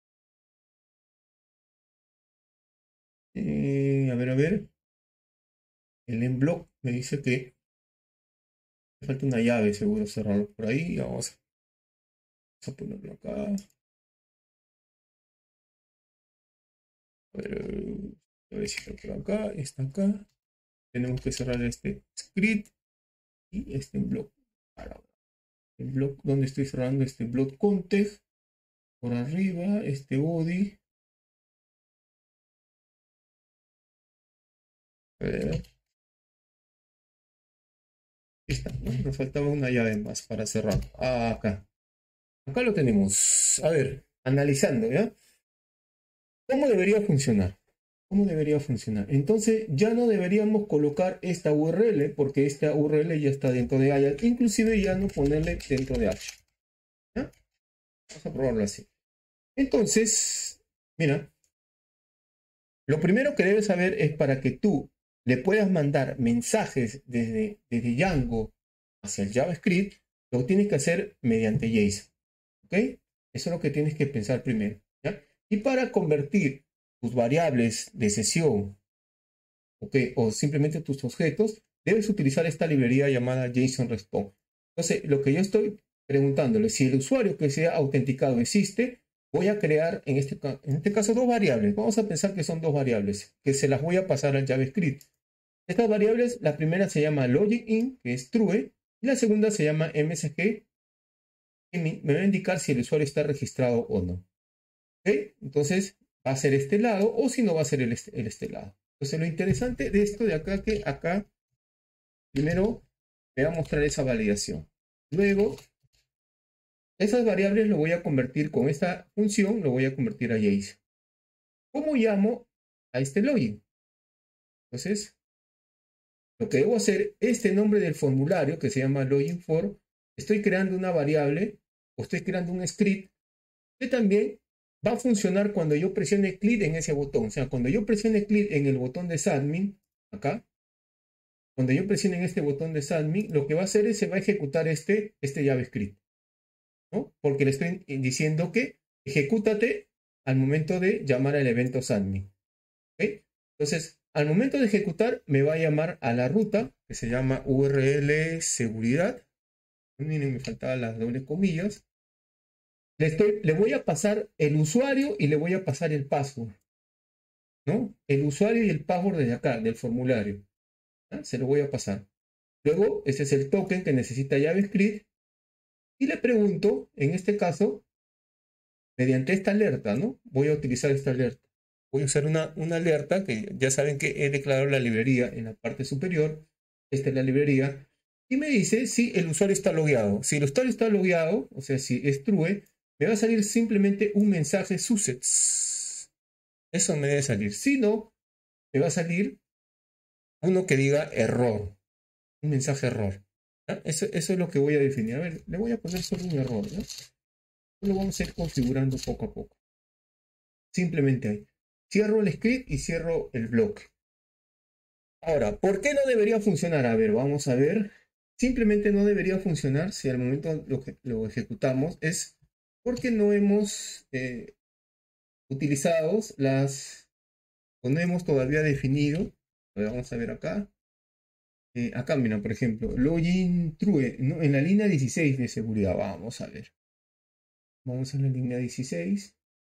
[SPEAKER 1] Eh, a ver, a ver. El enblock me dice que me falta una llave, seguro cerrarlo por ahí. Vamos a ponerlo acá. A ver, a ver si está por acá. Está acá. Tenemos que cerrar este script y este block. El block donde estoy cerrando este block context. Por arriba, este body. A ver. Está, ¿no? Nos faltaba una llave más para cerrar. Ah, acá. Acá lo tenemos. A ver, analizando, ¿ya? ¿Cómo debería funcionar? ¿Cómo debería funcionar? Entonces ya no deberíamos colocar esta U R L porque esta U R L ya está dentro de Ajax. Inclusive ya no ponerle dentro de Ajax. ¿Ya? Vamos a probarlo así. Entonces, mira. Lo primero que debes saber es para que tú le puedas mandar mensajes desde, desde Django hacia el JavaScript, lo tienes que hacer mediante JSON. ¿Ok? Eso es lo que tienes que pensar primero. ¿Ya? Y para convertir tus variables de sesión, ¿ok? O simplemente tus objetos, debes utilizar esta librería llamada JSON Response. Entonces, lo que yo estoy preguntándole, si el usuario que sea autenticado existe, voy a crear en este, en este caso dos variables. Vamos a pensar que son dos variables, que se las voy a pasar al JavaScript. Estas variables, la primera se llama login, que es true, y la segunda se llama msg, que me va a indicar si el usuario está registrado o no. ¿Okay? Entonces, va a ser este lado, o si no va a ser el este, el este lado. Entonces, lo interesante de esto de acá, que acá, primero, me va a mostrar esa validación. Luego, esas variables lo voy a convertir con esta función, lo voy a convertir a JSON. ¿Cómo llamo a este login? Entonces, lo que debo hacer, este nombre del formulario que se llama login for, estoy creando una variable o estoy creando un script que también va a funcionar cuando yo presione clic en ese botón. O sea, cuando yo presione clic en el botón de submit, acá, cuando yo presione en este botón de submit, lo que va a hacer es se va a ejecutar este, este JavaScript, ¿no? Porque le estoy diciendo que ejecútate al momento de llamar al evento submit. ¿Okay? Entonces, al momento de ejecutar me va a llamar a la ruta, que se llama U R L seguridad. Miren, me faltaban las dobles comillas. Le, estoy, le voy a pasar el usuario y le voy a pasar el password, ¿no? El usuario y el password desde acá, del formulario. ¿Ah? Se lo voy a pasar. Luego, ese es el token que necesita JavaScript. Y le pregunto, en este caso, mediante esta alerta, ¿no? Voy a utilizar esta alerta. Voy a usar una, una alerta que ya saben que he declarado la librería en la parte superior. Esta es la librería. Y me dice si el usuario está logueado. Si el usuario está logueado, o sea, si es true, me va a salir simplemente un mensaje success. Eso me debe salir. Si no, me va a salir uno que diga error. Un mensaje error. ¿Ah? Eso, eso es lo que voy a definir. A ver, le voy a poner solo un error, ¿no? Lo vamos a ir configurando poco a poco. Simplemente ahí. Cierro el script y cierro el bloque. Ahora, ¿por qué no debería funcionar? A ver, vamos a ver. Simplemente no debería funcionar si al momento lo, lo ejecutamos. Es porque no hemos eh, utilizado las... o no hemos todavía definido. A ver, vamos a ver acá. Eh, acá, mira, por ejemplo, login true, ¿no? En la línea dieciséis de seguridad. Vamos a ver. Vamos a la línea dieciséis.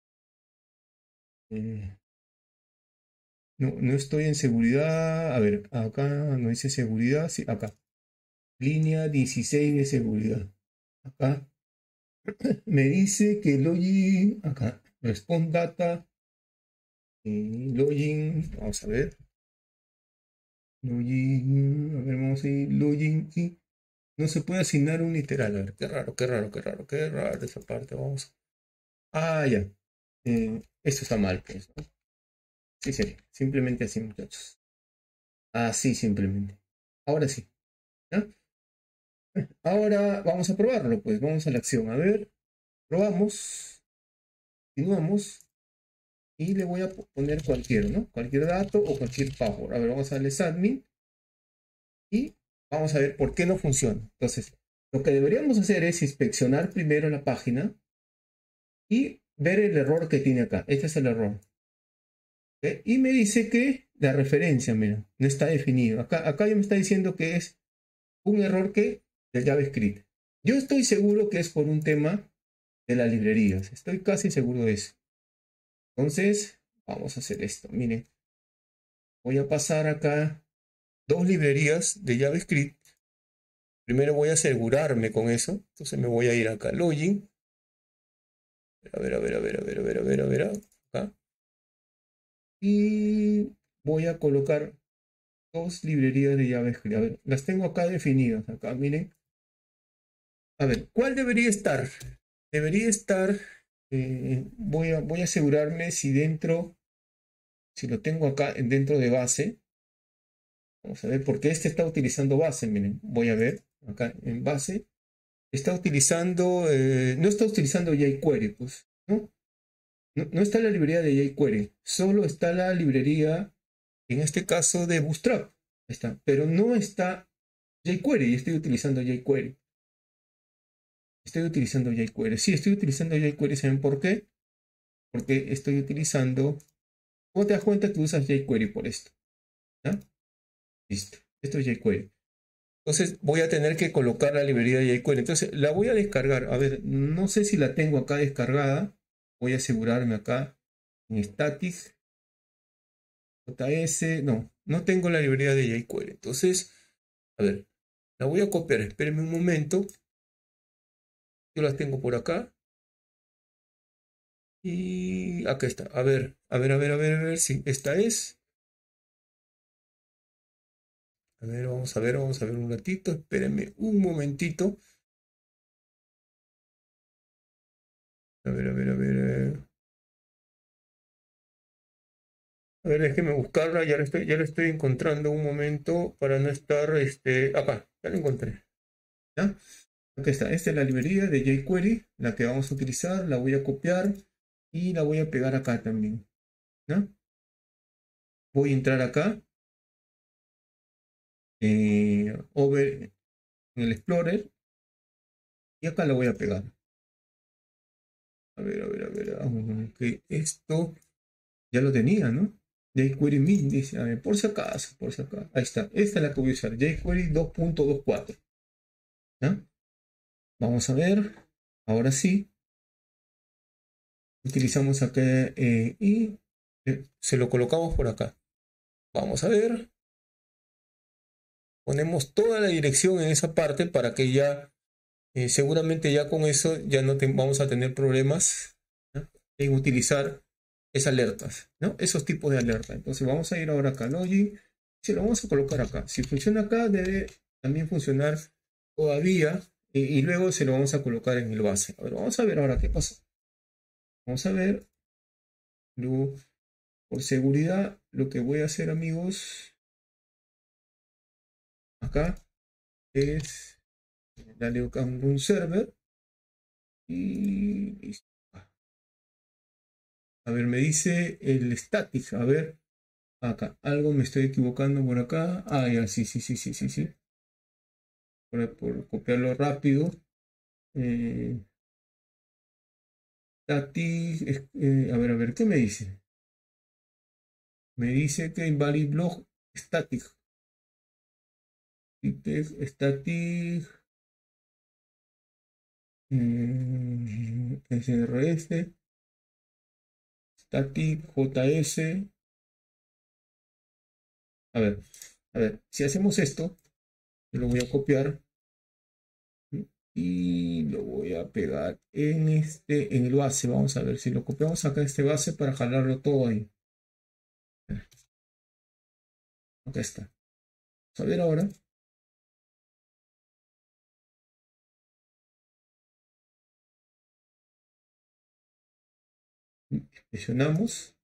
[SPEAKER 1] Eh, no, no estoy en seguridad. A ver, acá no dice seguridad. Sí, acá. Línea dieciséis de seguridad. Acá. Me dice que login. Acá. Respond data. Eh, login. Vamos a ver. Login. A ver, vamos a ir. Login. Y no se puede asignar un literal. A ver, qué raro, qué raro, qué raro, qué raro esa parte. Vamos. Ah, ya. Eh, esto está mal, pues, ¿no? Sí, sí. Simplemente así, muchachos. Así, simplemente. Ahora sí. ¿Ya? Ahora vamos a probarlo, pues. Vamos a la acción. A ver. Probamos. Continuamos. Y le voy a poner cualquier, ¿no? Cualquier dato o cualquier password. A ver, vamos a darle admin. Y vamos a ver por qué no funciona. Entonces, lo que deberíamos hacer es inspeccionar primero la página y ver el error que tiene acá. Este es el error. ¿Okay? Y me dice que la referencia, mira, no está definido. Acá, acá ya me está diciendo que es un error que del JavaScript. Yo estoy seguro que es por un tema de las librerías. Estoy casi seguro de eso. Entonces, vamos a hacer esto. Miren, voy a pasar acá dos librerías de JavaScript. Primero voy a asegurarme con eso. Entonces me voy a ir acá, login. A ver, a ver, a ver, a ver, a ver, a ver, a ver, acá. Y voy a colocar dos librerías de JavaScript. A ver, las tengo acá definidas. Acá, miren. A ver, ¿cuál debería estar? Debería estar, eh, voy, a, voy a asegurarme si dentro, si lo tengo acá dentro de base. Vamos a ver, porque este está utilizando base, miren, voy a ver, acá en base. Está utilizando, eh, no está utilizando jQuery, pues, ¿no? ¿no? No está la librería de jQuery, solo está la librería, en este caso, de Bootstrap. Está, pero no está jQuery, y estoy utilizando jQuery. Estoy utilizando jQuery. Sí, estoy utilizando jQuery. ¿Saben por qué? Porque estoy utilizando... ¿Cómo te das cuenta que usas jQuery por esto? ¿Ya? Listo. Esto es jQuery. Entonces voy a tener que colocar la librería de jQuery. Entonces la voy a descargar. A ver, no sé si la tengo acá descargada. Voy a asegurarme acá en static. J S. No, no tengo la librería de jQuery. Entonces, a ver, la voy a copiar. Espérenme un momento. Yo las tengo por acá. Y acá está. A ver, a ver, a ver, a ver, a ver si esta es. A ver, vamos a ver, vamos a ver un ratito. Espérenme un momentito. A ver, a ver, a ver. A ver, déjeme buscarla. Ya la estoy, ya la estoy encontrando un momento para no estar, este, acá. Ya la encontré. ¿Ya? Aquí está. Esta es la librería de jQuery, la que vamos a utilizar. La voy a copiar y la voy a pegar acá también. ¿Ya? Voy a entrar acá. Eh, over en el Explorer. Y acá la voy a pegar. A ver, a ver, a ver. Aunque esto ya lo tenía, ¿no? jQuery min, dice, a ver, por si acaso, por si acaso. Ahí está, esta es la que voy a usar, jQuery dos punto veinticuatro. ¿Ya? Vamos a ver, ahora sí. Utilizamos acá eh, y eh, se lo colocamos por acá. Vamos a ver. Ponemos toda la dirección en esa parte para que ya, eh, seguramente ya con eso ya no te, vamos a tener problemas, ¿no?, en utilizar esas alertas, ¿no? Esos tipos de alertas. Entonces vamos a ir ahora acá, Login, se lo vamos a colocar acá. Si funciona acá, debe también funcionar todavía, eh, y luego se lo vamos a colocar en el base. A ver, vamos a ver ahora qué pasa. Vamos a ver. Luego, por seguridad, lo que voy a hacer, amigos, acá es darle acá un run server y listo. A ver, me dice el static. A ver, acá, algo me estoy equivocando por acá. Ah, ya, sí, sí, sí, sí, sí, sí. Por, por copiarlo rápido. Eh, static, eh, a ver, a ver, ¿qué me dice? Me dice que invalid blog static. Static. Eh, S R S. Static J S. A ver, a ver, si hacemos esto, yo lo voy a copiar y lo voy a pegar en este, en el base. Vamos a ver si lo copiamos acá en este base para jalarlo todo ahí. Acá está. Vamos a ver ahora. Presionamos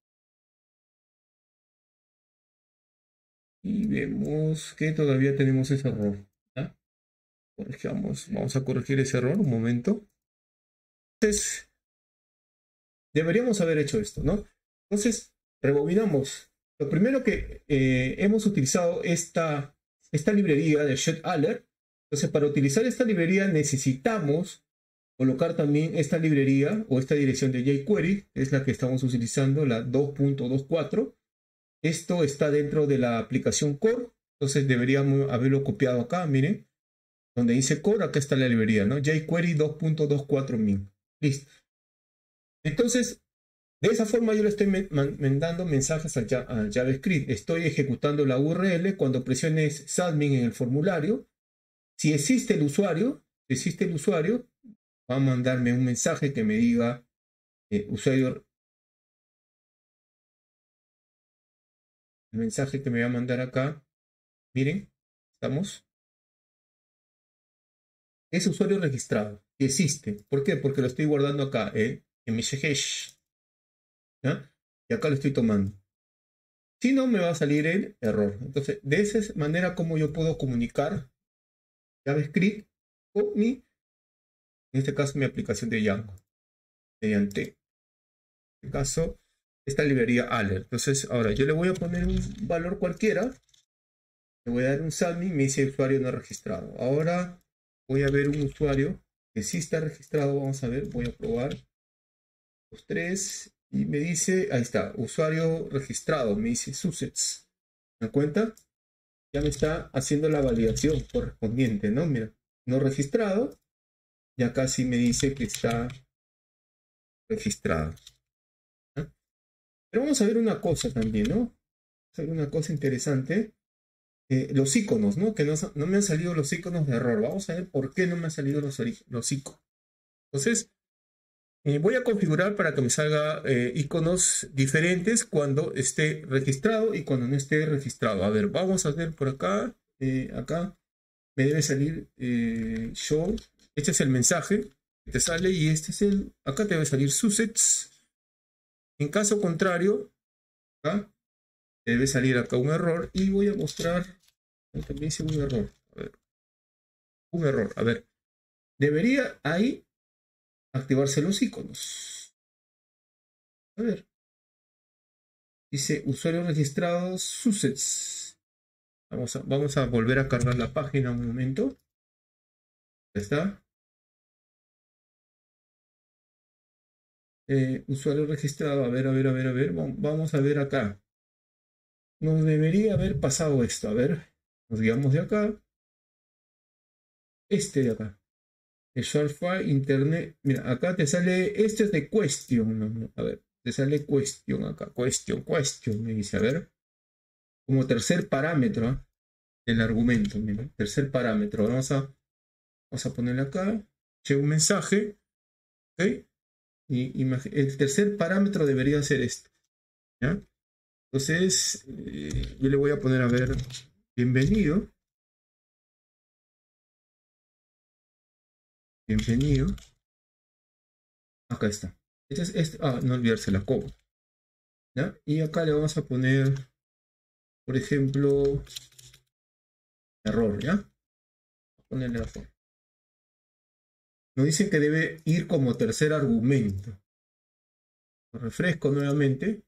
[SPEAKER 1] y vemos que todavía tenemos ese error, ¿ya? Corregamos, vamos a corregir ese error un momento. Entonces, deberíamos haber hecho esto, ¿no? Entonces, rebobinamos. Lo primero que eh, hemos utilizado esta, esta librería de Shed Alert. Entonces, para utilizar esta librería necesitamos colocar también esta librería o esta dirección de jQuery, es la que estamos utilizando, la dos punto veinticuatro. Esto está dentro de la aplicación Core, entonces deberíamos haberlo copiado acá, miren, donde dice Core, acá está la librería, ¿no? jQuery dos punto veinticuatro min. Listo. Entonces, de esa forma yo le estoy mandando mensajes al JavaScript. Estoy ejecutando la U R L. Cuando presiones submit en el formulario, si existe el usuario, si existe el usuario, va a mandarme un mensaje que me diga eh, usuario. El mensaje que me va a mandar acá, miren, estamos. Es usuario registrado, que existe. ¿Por qué? Porque lo estoy guardando acá, eh, en mi hash. ¿Ya? Y acá lo estoy tomando. Si no, me va a salir el error. Entonces, de esa manera como yo puedo comunicar JavaScript con mi, en este caso, mi aplicación de Django, mediante, en este caso, esta librería alert. Entonces, ahora yo le voy a poner un valor cualquiera, le voy a dar un submit, me dice usuario no registrado. Ahora voy a ver un usuario que sí está registrado. Vamos a ver, voy a probar los tres y me dice, ahí está, usuario registrado, me dice Sussex. ¿Me da cuenta? Ya me está haciendo la validación correspondiente, ¿no? Mira, no registrado. Y acá sí me dice que está registrado. ¿Ah? Pero vamos a ver una cosa también, ¿no? Vamos a ver una cosa interesante. Eh, los iconos, ¿no? Que no, no me han salido los iconos de error. Vamos a ver por qué no me han salido los, los iconos. Entonces, eh, voy a configurar para que me salga eh, iconos diferentes cuando esté registrado y cuando no esté registrado. A ver, vamos a ver por acá. Eh, acá me debe salir eh, show. Este es el mensaje que te sale y este es el. Acá te debe salir Sussex. En caso contrario, acá te debe salir acá un error y voy a mostrar. También hice un error. A ver. Un error. A ver. Debería ahí activarse los iconos. A ver. Dice usuario registrado Sussex. Vamos a, vamos a volver a cargar la página un momento. Ya está. Eh, usuario registrado. A ver, a ver, a ver, a ver. Vamos a ver acá. nos debería haber pasado esto. A ver, nos guiamos de acá. Este de acá. El Shortfire Internet. Mira, acá te sale. Este es de question. No, no, a ver, te sale question acá. Question, question. Me dice, a ver. Como tercer parámetro ¿eh? del argumento. Mira, tercer parámetro. Vamos a, vamos a ponerle acá. Che, un mensaje. ¿Ok? Y el tercer parámetro debería ser este. ¿Ya? Entonces, eh, yo le voy a poner a ver. Bienvenido. Bienvenido. Acá está. Este es, este, ah, no olvidarse la coma. ¿Ya? Y acá le vamos a poner, por ejemplo, error, ¿ya? Voy a ponerle error. Nos dice que debe ir como tercer argumento. Lo refresco nuevamente.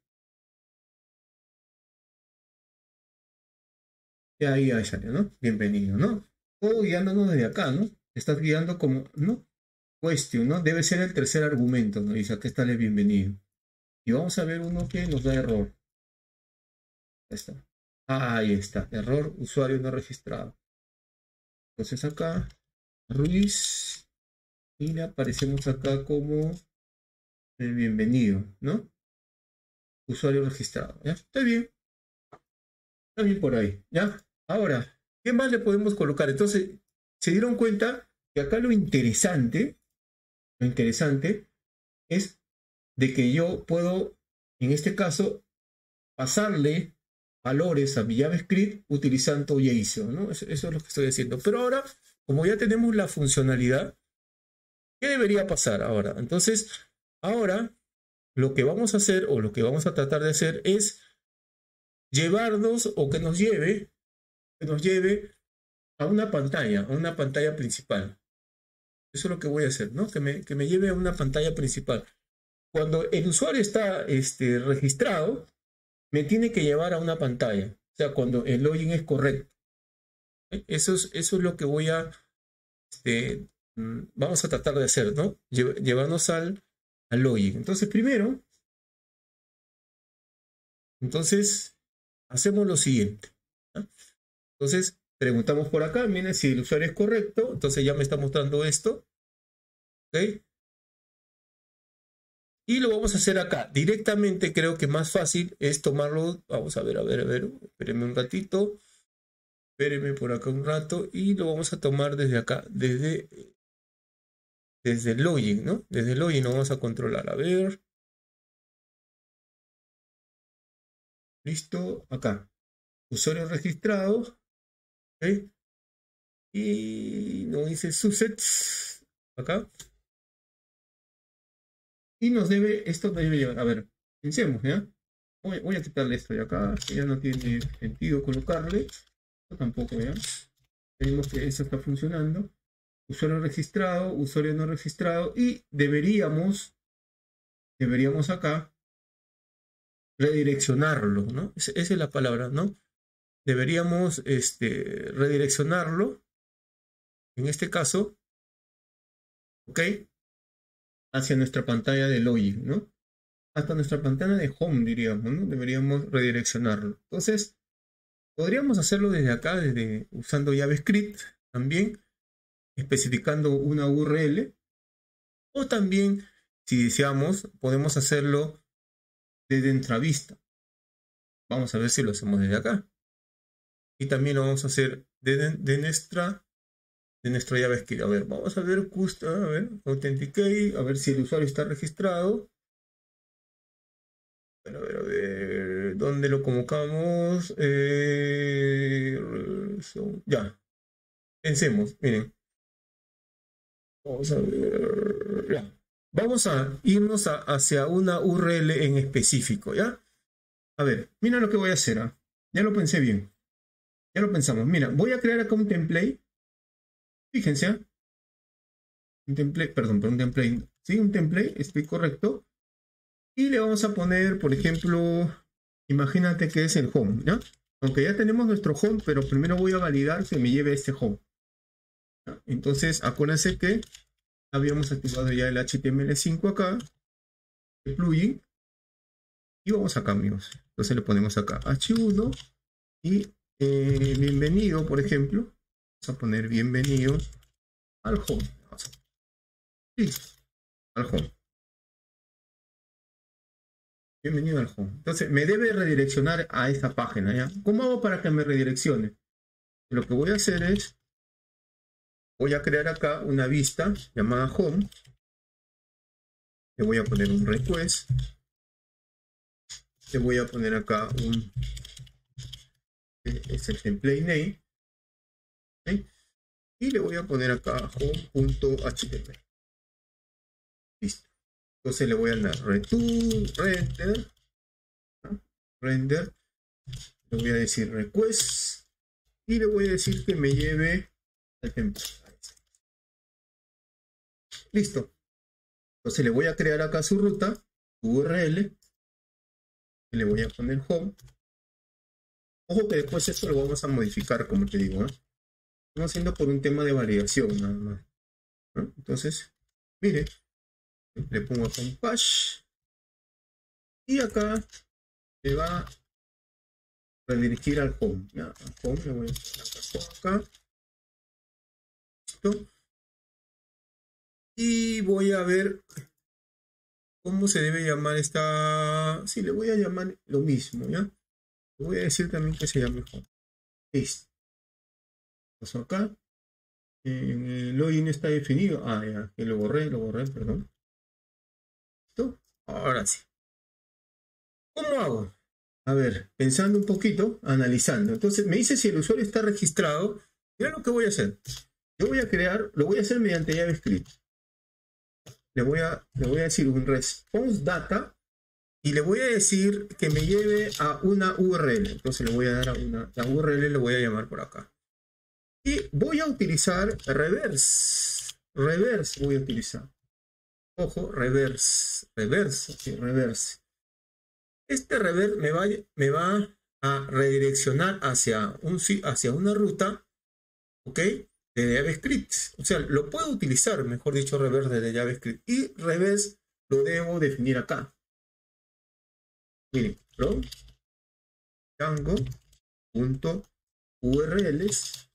[SPEAKER 1] Y ahí, ahí sale, ¿no? Bienvenido, ¿no? Todo guiándonos desde acá, ¿no? Estás guiando como, ¿no? Question, ¿no? Debe ser el tercer argumento, ¿no? Dice, aquí está el bienvenido. Y vamos a ver uno que nos da error. Ahí está. Ah, ahí está. Error, usuario no registrado. Entonces acá, Ruiz. Y le aparecemos acá como el bienvenido, ¿no? Usuario registrado. ¿Ya? Está bien. Está bien por ahí, ¿ya? Ahora, ¿qué más le podemos colocar? Entonces, se dieron cuenta que acá lo interesante, lo interesante es de que yo puedo, en este caso, pasarle valores a mi JavaScript utilizando JSON, ¿no? Eso, eso es lo que estoy haciendo. Pero ahora, como ya tenemos la funcionalidad, ¿qué debería pasar ahora? Entonces, ahora lo que vamos a hacer o lo que vamos a tratar de hacer es llevarnos o que nos lleve, que nos lleve a una pantalla, a una pantalla principal. Eso es lo que voy a hacer, ¿no? Que me, que me lleve a una pantalla principal. Cuando el usuario está este, registrado, me tiene que llevar a una pantalla. O sea, cuando el login es correcto. ¿Eh? Eso es, eso es lo que voy a, este, vamos a tratar de hacer, ¿no? Lle llevarnos al, al login. Entonces, primero, entonces, hacemos lo siguiente. ¿No? Entonces, preguntamos por acá, miren si el usuario es correcto. Entonces ya me está mostrando esto. ¿Ok? Y lo vamos a hacer acá. Directamente creo que más fácil es tomarlo. Vamos a ver, a ver, a ver. Espérenme un ratito. Espérenme por acá un rato. Y lo vamos a tomar desde acá. Desde, desde el login, ¿no? Desde el login lo vamos a controlar. A ver. Listo. Acá. Usuario registrado. ¿Ok? Y nos dice subsets. Acá. Y nos debe, esto nos debe llevar. A ver. Pensemos, ¿ya? Voy, voy a quitarle esto de acá. Que ya no tiene sentido colocarle. Tampoco, ¿ya? Tenemos que eso está funcionando. Usuario registrado, usuario no registrado. Y deberíamos, deberíamos acá redireccionarlo, ¿no? Esa, esa es la palabra, ¿no? Deberíamos este, redireccionarlo, en este caso, ¿ok? Hacia nuestra pantalla de login, ¿no? Hasta nuestra pantalla de home, diríamos, ¿no? Deberíamos redireccionarlo. Entonces, podríamos hacerlo desde acá, desde usando JavaScript también, especificando una U R L, o también, si deseamos, podemos hacerlo desde Entravista. Vamos a ver si lo hacemos desde acá. Y también lo vamos a hacer de, de nuestra de nuestro JavaScript. A ver, vamos a ver custom, a ver, authenticate, a ver si el usuario está registrado. A ver, a ver, a ver, ¿dónde lo convocamos? Eh, ya. Pensemos, miren. Vamos a ver. Ya. Vamos a irnos a, hacia una U R L en específico, ¿ya? A ver, mira lo que voy a hacer. ¿eh? Ya lo pensé bien. Ya lo pensamos. Mira, voy a crear acá un template. Fíjense. ¿eh? Un template, perdón, pero un template. Sí, un template, estoy correcto. Y le vamos a poner, por ejemplo, imagínate que es el home, ¿no? Aunque ya tenemos nuestro home, pero primero voy a validar que me lleve a este home. ¿no? Entonces, acuérdense que habíamos activado ya el H T M L cinco acá, el plugin. Y vamos acá, amigos. Entonces le ponemos acá H uno y eh, bienvenido, por ejemplo. Vamos a poner bienvenido al home. Vamos a... Listo, al home. Bienvenido al home. Entonces me debe redireccionar a esta página, ¿ya? ¿Cómo hago para que me redireccione? Lo que voy a hacer es, voy a crear acá una vista llamada home. Le voy a poner un request. Le voy a poner acá un, es el template name. ¿Okay? Y le voy a poner acá home.html. Listo. Entonces le voy a dar return, render, ¿no? render, le voy a decir request y le voy a decir que me lleve al template. Listo. Entonces le voy a crear acá su ruta, U R L, y le voy a poner home. Ojo que después esto lo vamos a modificar, como te digo, ¿no? Estamos haciendo por un tema de validación nada más, ¿no? Entonces, mire. Le pongo acá un hash y acá se va a redirigir al home. Ya, al home le voy a poner acá, acá. Listo. Y voy a ver cómo se debe llamar esta. Sí, le voy a llamar lo mismo, ¿ya? Le voy a decir también que se llame home. Listo. Paso acá. En el login está definido. Ah, ya, que lo borré, lo borré, perdón. ¿Listo? Ahora sí. ¿Cómo hago? A ver, pensando un poquito, analizando. Entonces, me dice si el usuario está registrado. Mira lo que voy a hacer. Yo voy a crear, lo voy a hacer mediante JavaScript. Le voy a, le voy a decir un response data y le voy a decir que me lleve a una U R L. Entonces le voy a dar a una, la U R L le voy a llamar por acá. Y voy a utilizar reverse. Reverse voy a utilizar. Ojo, reverse. Reverse, sí, reverse. Este reverse me va, me va a redireccionar hacia, un, hacia una ruta, ¿ok? De JavaScript. O sea, lo puedo utilizar, mejor dicho, reverse de JavaScript. Y reverse lo debo definir acá. Miren, from Django.urls.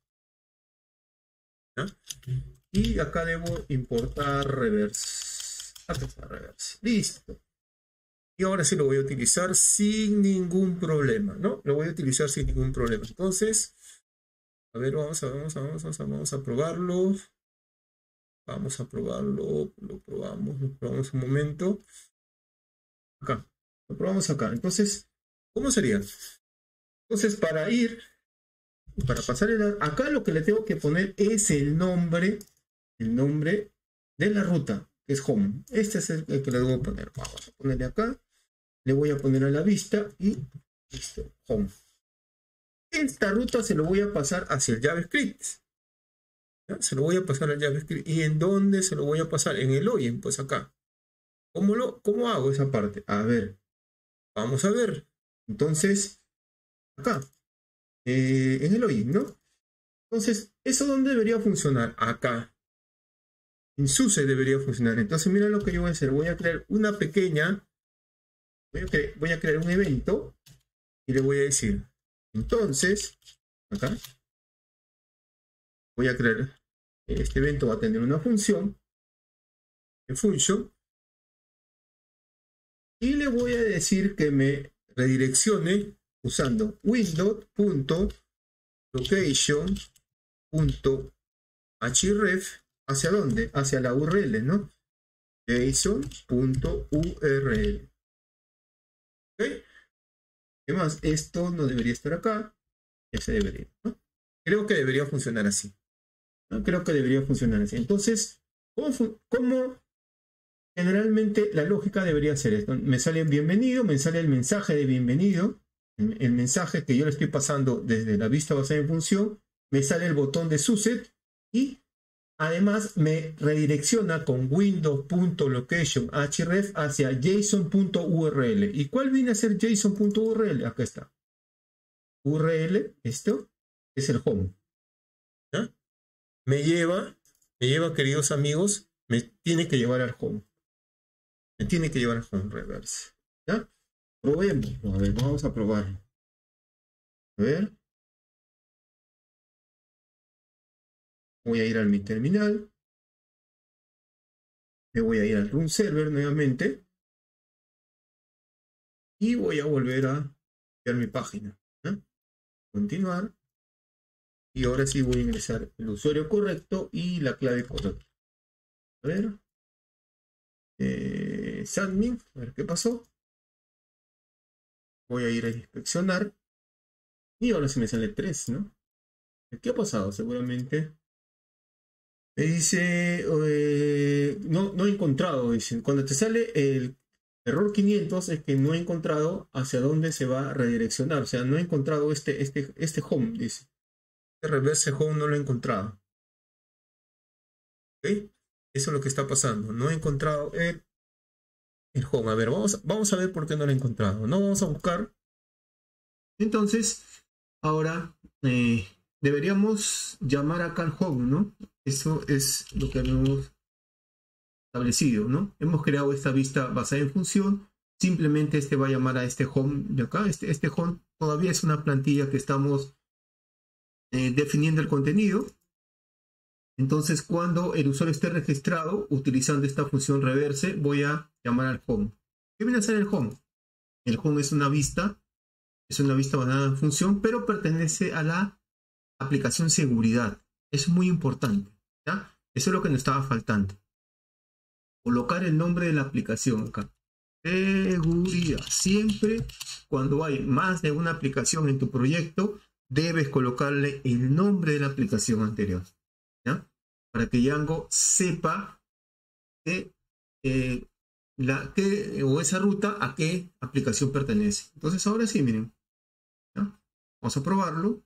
[SPEAKER 1] Y acá debo importar reverse. Acá está reverse. Listo. Y ahora sí lo voy a utilizar sin ningún problema, ¿no? Lo voy a utilizar sin ningún problema. Entonces, a ver, vamos a, vamos a, vamos a, vamos a probarlo. Vamos a probarlo. Lo probamos, lo probamos un momento. Acá. Lo probamos acá. Entonces, ¿cómo sería? Entonces, para ir, para pasar el, acá lo que le tengo que poner es el nombre, el nombre de la ruta, que es home. Este es el, el que le debo poner. Vamos a ponerle acá. Le voy a poner a la vista y listo, home. Esta ruta se lo voy a pasar hacia el JavaScript. ¿Ya? Se lo voy a pasar al JavaScript. ¿Y en dónde se lo voy a pasar? En el login, pues acá. ¿Cómo, lo, cómo hago esa parte? A ver, vamos a ver. Entonces, acá, eh, en el login, ¿no? Entonces, ¿eso dónde debería funcionar? Acá. En SUSE debería funcionar. Entonces, mira lo que yo voy a hacer. Voy a crear una pequeña... Voy a, cre voy a crear un evento y le voy a decir, entonces, acá, voy a crear, este evento va a tener una función, en function, y le voy a decir que me redireccione usando windows.location.href, ¿hacia dónde? Hacia la U R L, ¿no? json.url. ¿Okay? Además, esto no debería estar acá. Ese debería, ¿no? Creo que debería funcionar así. ¿No? Creo que debería funcionar así. Entonces, ¿cómo, ¿cómo generalmente la lógica debería ser esto? Me sale bienvenido, me sale el mensaje de bienvenido, el, el mensaje que yo le estoy pasando desde la vista basada en función, me sale el botón de subset y además me redirecciona con windows.location.href hacia json.url. ¿Y cuál viene a ser json.url? Acá está. U R L, esto es el home. ¿Ya? Me lleva, me lleva, queridos amigos, me tiene que llevar al home. Me tiene que llevar al home reverse. ¿Ya? Probemos. A ver, vamos a probarlo. A ver. Voy a ir a mi terminal. Me voy a ir al Run Server nuevamente. Y voy a volver a crear mi página. ¿eh? Continuar. Y ahora sí voy a ingresar el usuario correcto y la clave correcta. A ver. Eh, Admin. A ver qué pasó. Voy a ir a inspeccionar. Y ahora sí me sale tres, ¿no? ¿Qué ha pasado? Seguramente. Me dice, eh, no, no he encontrado, dicen. Cuando te sale el error quinientos es que no he encontrado hacia dónde se va a redireccionar. O sea, no he encontrado este, este, este home, dice. Este reverse home no lo he encontrado. ¿Ok? Eso es lo que está pasando. No he encontrado el, el home. A ver, vamos, vamos a ver por qué no lo he encontrado. No vamos a buscar. Entonces, ahora eh, deberíamos llamar acá al home, ¿no? Eso es lo que hemos establecido, ¿no? Hemos creado esta vista basada en función. Simplemente este va a llamar a este home de acá. Este, este home todavía es una plantilla que estamos eh, definiendo el contenido. Entonces, cuando el usuario esté registrado utilizando esta función reverse, voy a llamar al home. ¿Qué viene a ser el home? El home es una vista, es una vista basada en función, pero pertenece a la aplicación seguridad. Es muy importante, ¿ya? Eso es lo que nos estaba faltando. Colocar el nombre de la aplicación acá. Seguridad. Siempre cuando hay más de una aplicación en tu proyecto, debes colocarle el nombre de la aplicación anterior, ¿ya? Para que Django sepa que, eh, la, que, o esa ruta a qué aplicación pertenece. Entonces ahora sí, miren, ¿ya? Vamos a probarlo.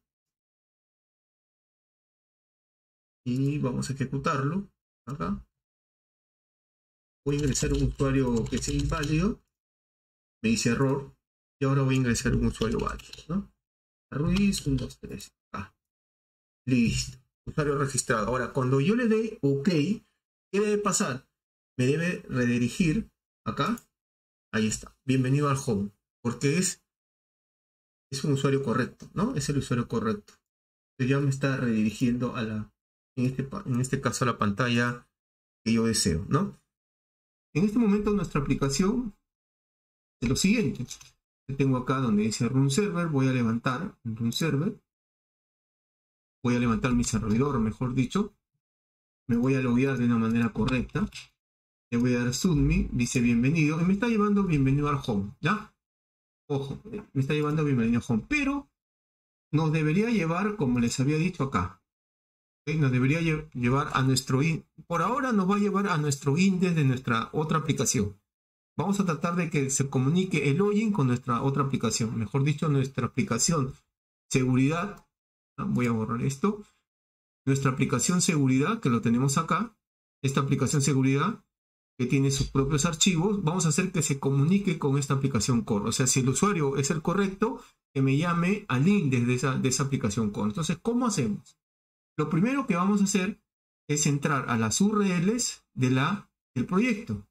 [SPEAKER 1] Y vamos a ejecutarlo acá. Voy a ingresar un usuario que sea inválido. Me dice error. Y ahora voy a ingresar un usuario válido, ¿no? Ruiz, uno, dos, tres. Ah, listo. Usuario registrado. Ahora, cuando yo le dé OK, ¿qué debe pasar? Me debe redirigir acá. Ahí está. Bienvenido al home. Porque es, es un usuario correcto, ¿no? Es el usuario correcto. Entonces ya me está redirigiendo a la, en este, en este caso, a la pantalla que yo deseo, ¿no? En este momento nuestra aplicación es lo siguiente. Yo tengo acá donde dice Run Server, voy a levantar el Run Server. Voy a levantar mi servidor, mejor dicho. Me voy a loguear de una manera correcta. Le voy a dar Submit, dice bienvenido. Y me está llevando bienvenido al home, ¿ya? Ojo, me está llevando bienvenido al home. Pero nos debería llevar, como les había dicho acá. ¿Okay? Nos debería llevar a nuestro... Por ahora nos va a llevar a nuestro index de nuestra otra aplicación. Vamos a tratar de que se comunique el login con nuestra otra aplicación. Mejor dicho, nuestra aplicación seguridad. Voy a borrar esto. Nuestra aplicación seguridad, que lo tenemos acá. Esta aplicación seguridad, que tiene sus propios archivos. Vamos a hacer que se comunique con esta aplicación core. O sea, si el usuario es el correcto, que me llame al index de esa, de esa aplicación core. Entonces, ¿cómo hacemos? Lo primero que vamos a hacer es entrar a las U R Ls de la, del proyecto.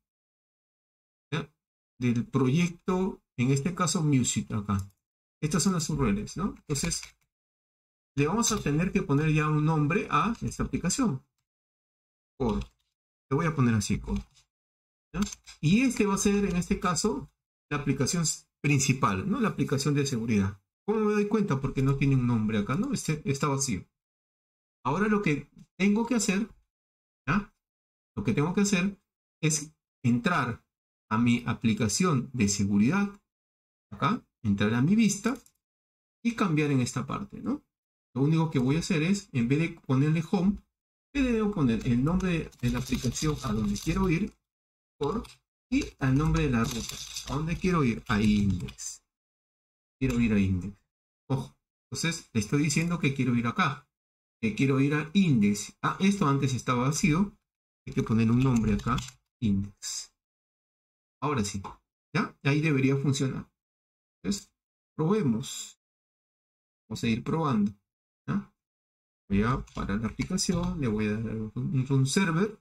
[SPEAKER 1] Del proyecto, en este caso Music acá. Estas son las U R Ls, ¿no? Entonces, le vamos a tener que poner ya un nombre a esta aplicación. Core. Le voy a poner así, Core. ¿Ya? Y este va a ser, en este caso, la aplicación principal, ¿no? La aplicación de seguridad. ¿Cómo me doy cuenta? Porque no tiene un nombre acá, ¿no? Este está vacío. Ahora lo que tengo que hacer, ¿ya? Lo que tengo que hacer es entrar a mi aplicación de seguridad, acá, entrar a mi vista y cambiar en esta parte, ¿no? Lo único que voy a hacer es, en vez de ponerle home, le debo poner el nombre de la aplicación a donde quiero ir, por, y al nombre de la ruta, a donde quiero ir, a index. Quiero ir a index. Ojo, entonces le estoy diciendo que quiero ir acá, que quiero ir a index. Ah, esto antes estaba vacío, hay que poner un nombre acá, index. Ahora sí, ¿ya? Ahí debería funcionar. Entonces, probemos. Vamos a ir probando, ¿ya? Voy a parar la aplicación, le voy a dar un run server.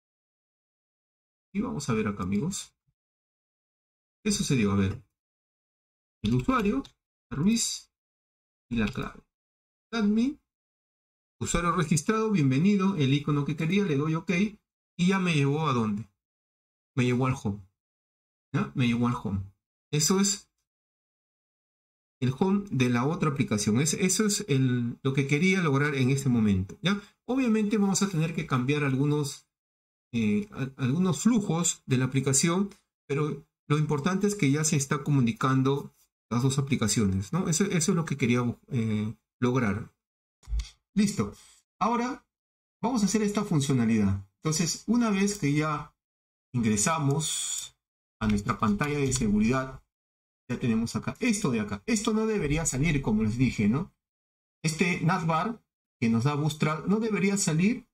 [SPEAKER 1] Y vamos a ver acá, amigos. ¿Qué sucedió? A ver. el usuario, Ruiz, y la clave. Admin, usuario registrado, bienvenido, el icono que quería, le doy OK, y ya me llevó a dónde. Me llevó al home. ¿Ya? Me llevó al home. Eso es el home de la otra aplicación. Es, eso es el, lo que quería lograr en este momento. ¿Ya? Obviamente vamos a tener que cambiar algunos, eh, a, algunos flujos de la aplicación, pero lo importante es que ya se está comunicando las dos aplicaciones, ¿no? Eso, eso es lo que quería eh, lograr. Listo. Ahora vamos a hacer esta funcionalidad. Entonces, una vez que ya ingresamos a nuestra pantalla de seguridad, ya tenemos acá esto de acá. Esto no debería salir, como les dije, ¿no? Este navbar que nos da Bootstrap no debería salir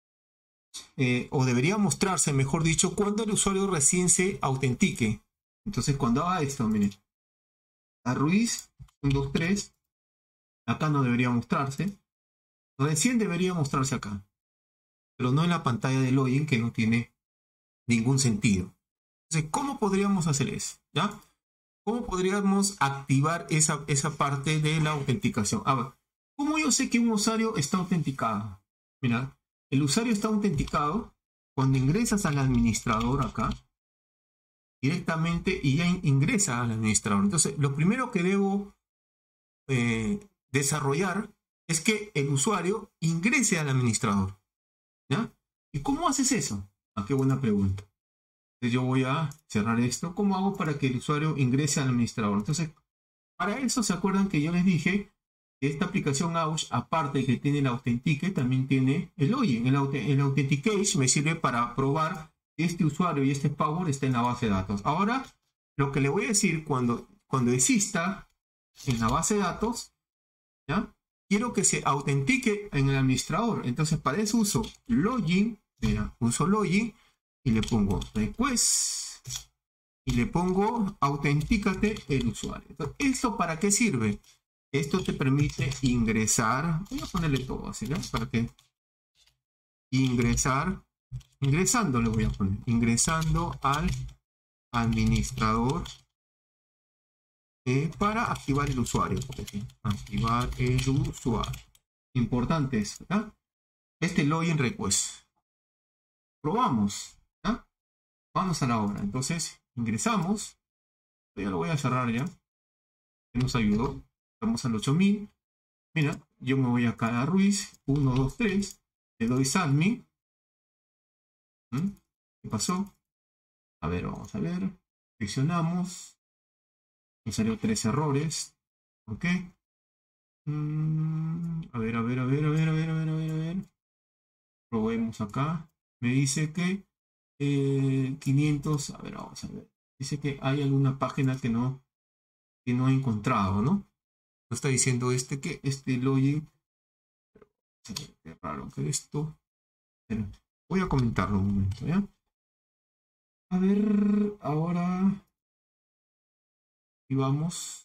[SPEAKER 1] eh, o debería mostrarse, mejor dicho, cuando el usuario recién se autentique. Entonces, cuando haga esto, miren, a Ruiz, uno, dos, tres, acá no debería mostrarse. Recién debería mostrarse acá, pero no en la pantalla de login, que no tiene ningún sentido. Entonces, ¿cómo podríamos hacer eso? ¿Ya? ¿Cómo podríamos activar esa, esa parte de la autenticación? A ver, ¿cómo yo sé que un usuario está autenticado? Mira, el usuario está autenticado cuando ingresas al administrador acá, directamente, y ya ingresa al administrador. Entonces, lo primero que debo eh, desarrollar es que el usuario ingrese al administrador. ¿Ya? ¿Y cómo haces eso? Ah, qué buena pregunta. Entonces yo voy a cerrar esto. ¿Cómo hago para que el usuario ingrese al administrador? Entonces, para eso, ¿se acuerdan que yo les dije que esta aplicación Ouch, aparte de que tiene el Authentique, también tiene el login? El, el Authentication me sirve para probar que este usuario y este Power está en la base de datos. Ahora, lo que le voy a decir, cuando, cuando exista en la base de datos, ¿ya? Quiero que se autentique en el administrador. Entonces, para eso uso login, mira, uso login y le pongo request y le pongo autentícate el usuario. Entonces, ¿esto para qué sirve? Esto te permite ingresar, voy a ponerle todo así, ¿no? Para que ingresar, ingresando le voy a poner, ingresando al administrador eh, para activar el usuario. Activar el usuario. Importante es, ¿verdad? Este login request. Probamos, ¿ya? Vamos a la hora. Entonces, ingresamos. Ya lo voy a cerrar ya. Que nos ayudó. Estamos al ocho mil. Mira, yo me voy acá a Ruiz. uno, dos, tres. Le doy admin. ¿Mm? ¿Qué pasó? A ver, vamos a ver. Seleccionamos. Me salió tres errores. ¿Ok? Mm, a ver, a ver, a ver, a ver, a ver, a ver, a ver, a ver. Probemos acá. Me dice que eh, quinientos. A ver, vamos a ver. Dice que hay alguna página que no, que no he encontrado, ¿no? Lo está diciendo este que este login. Qué raro que esto. Pero voy a comentarlo un momento, ¿ya? A ver, ahora. Y vamos.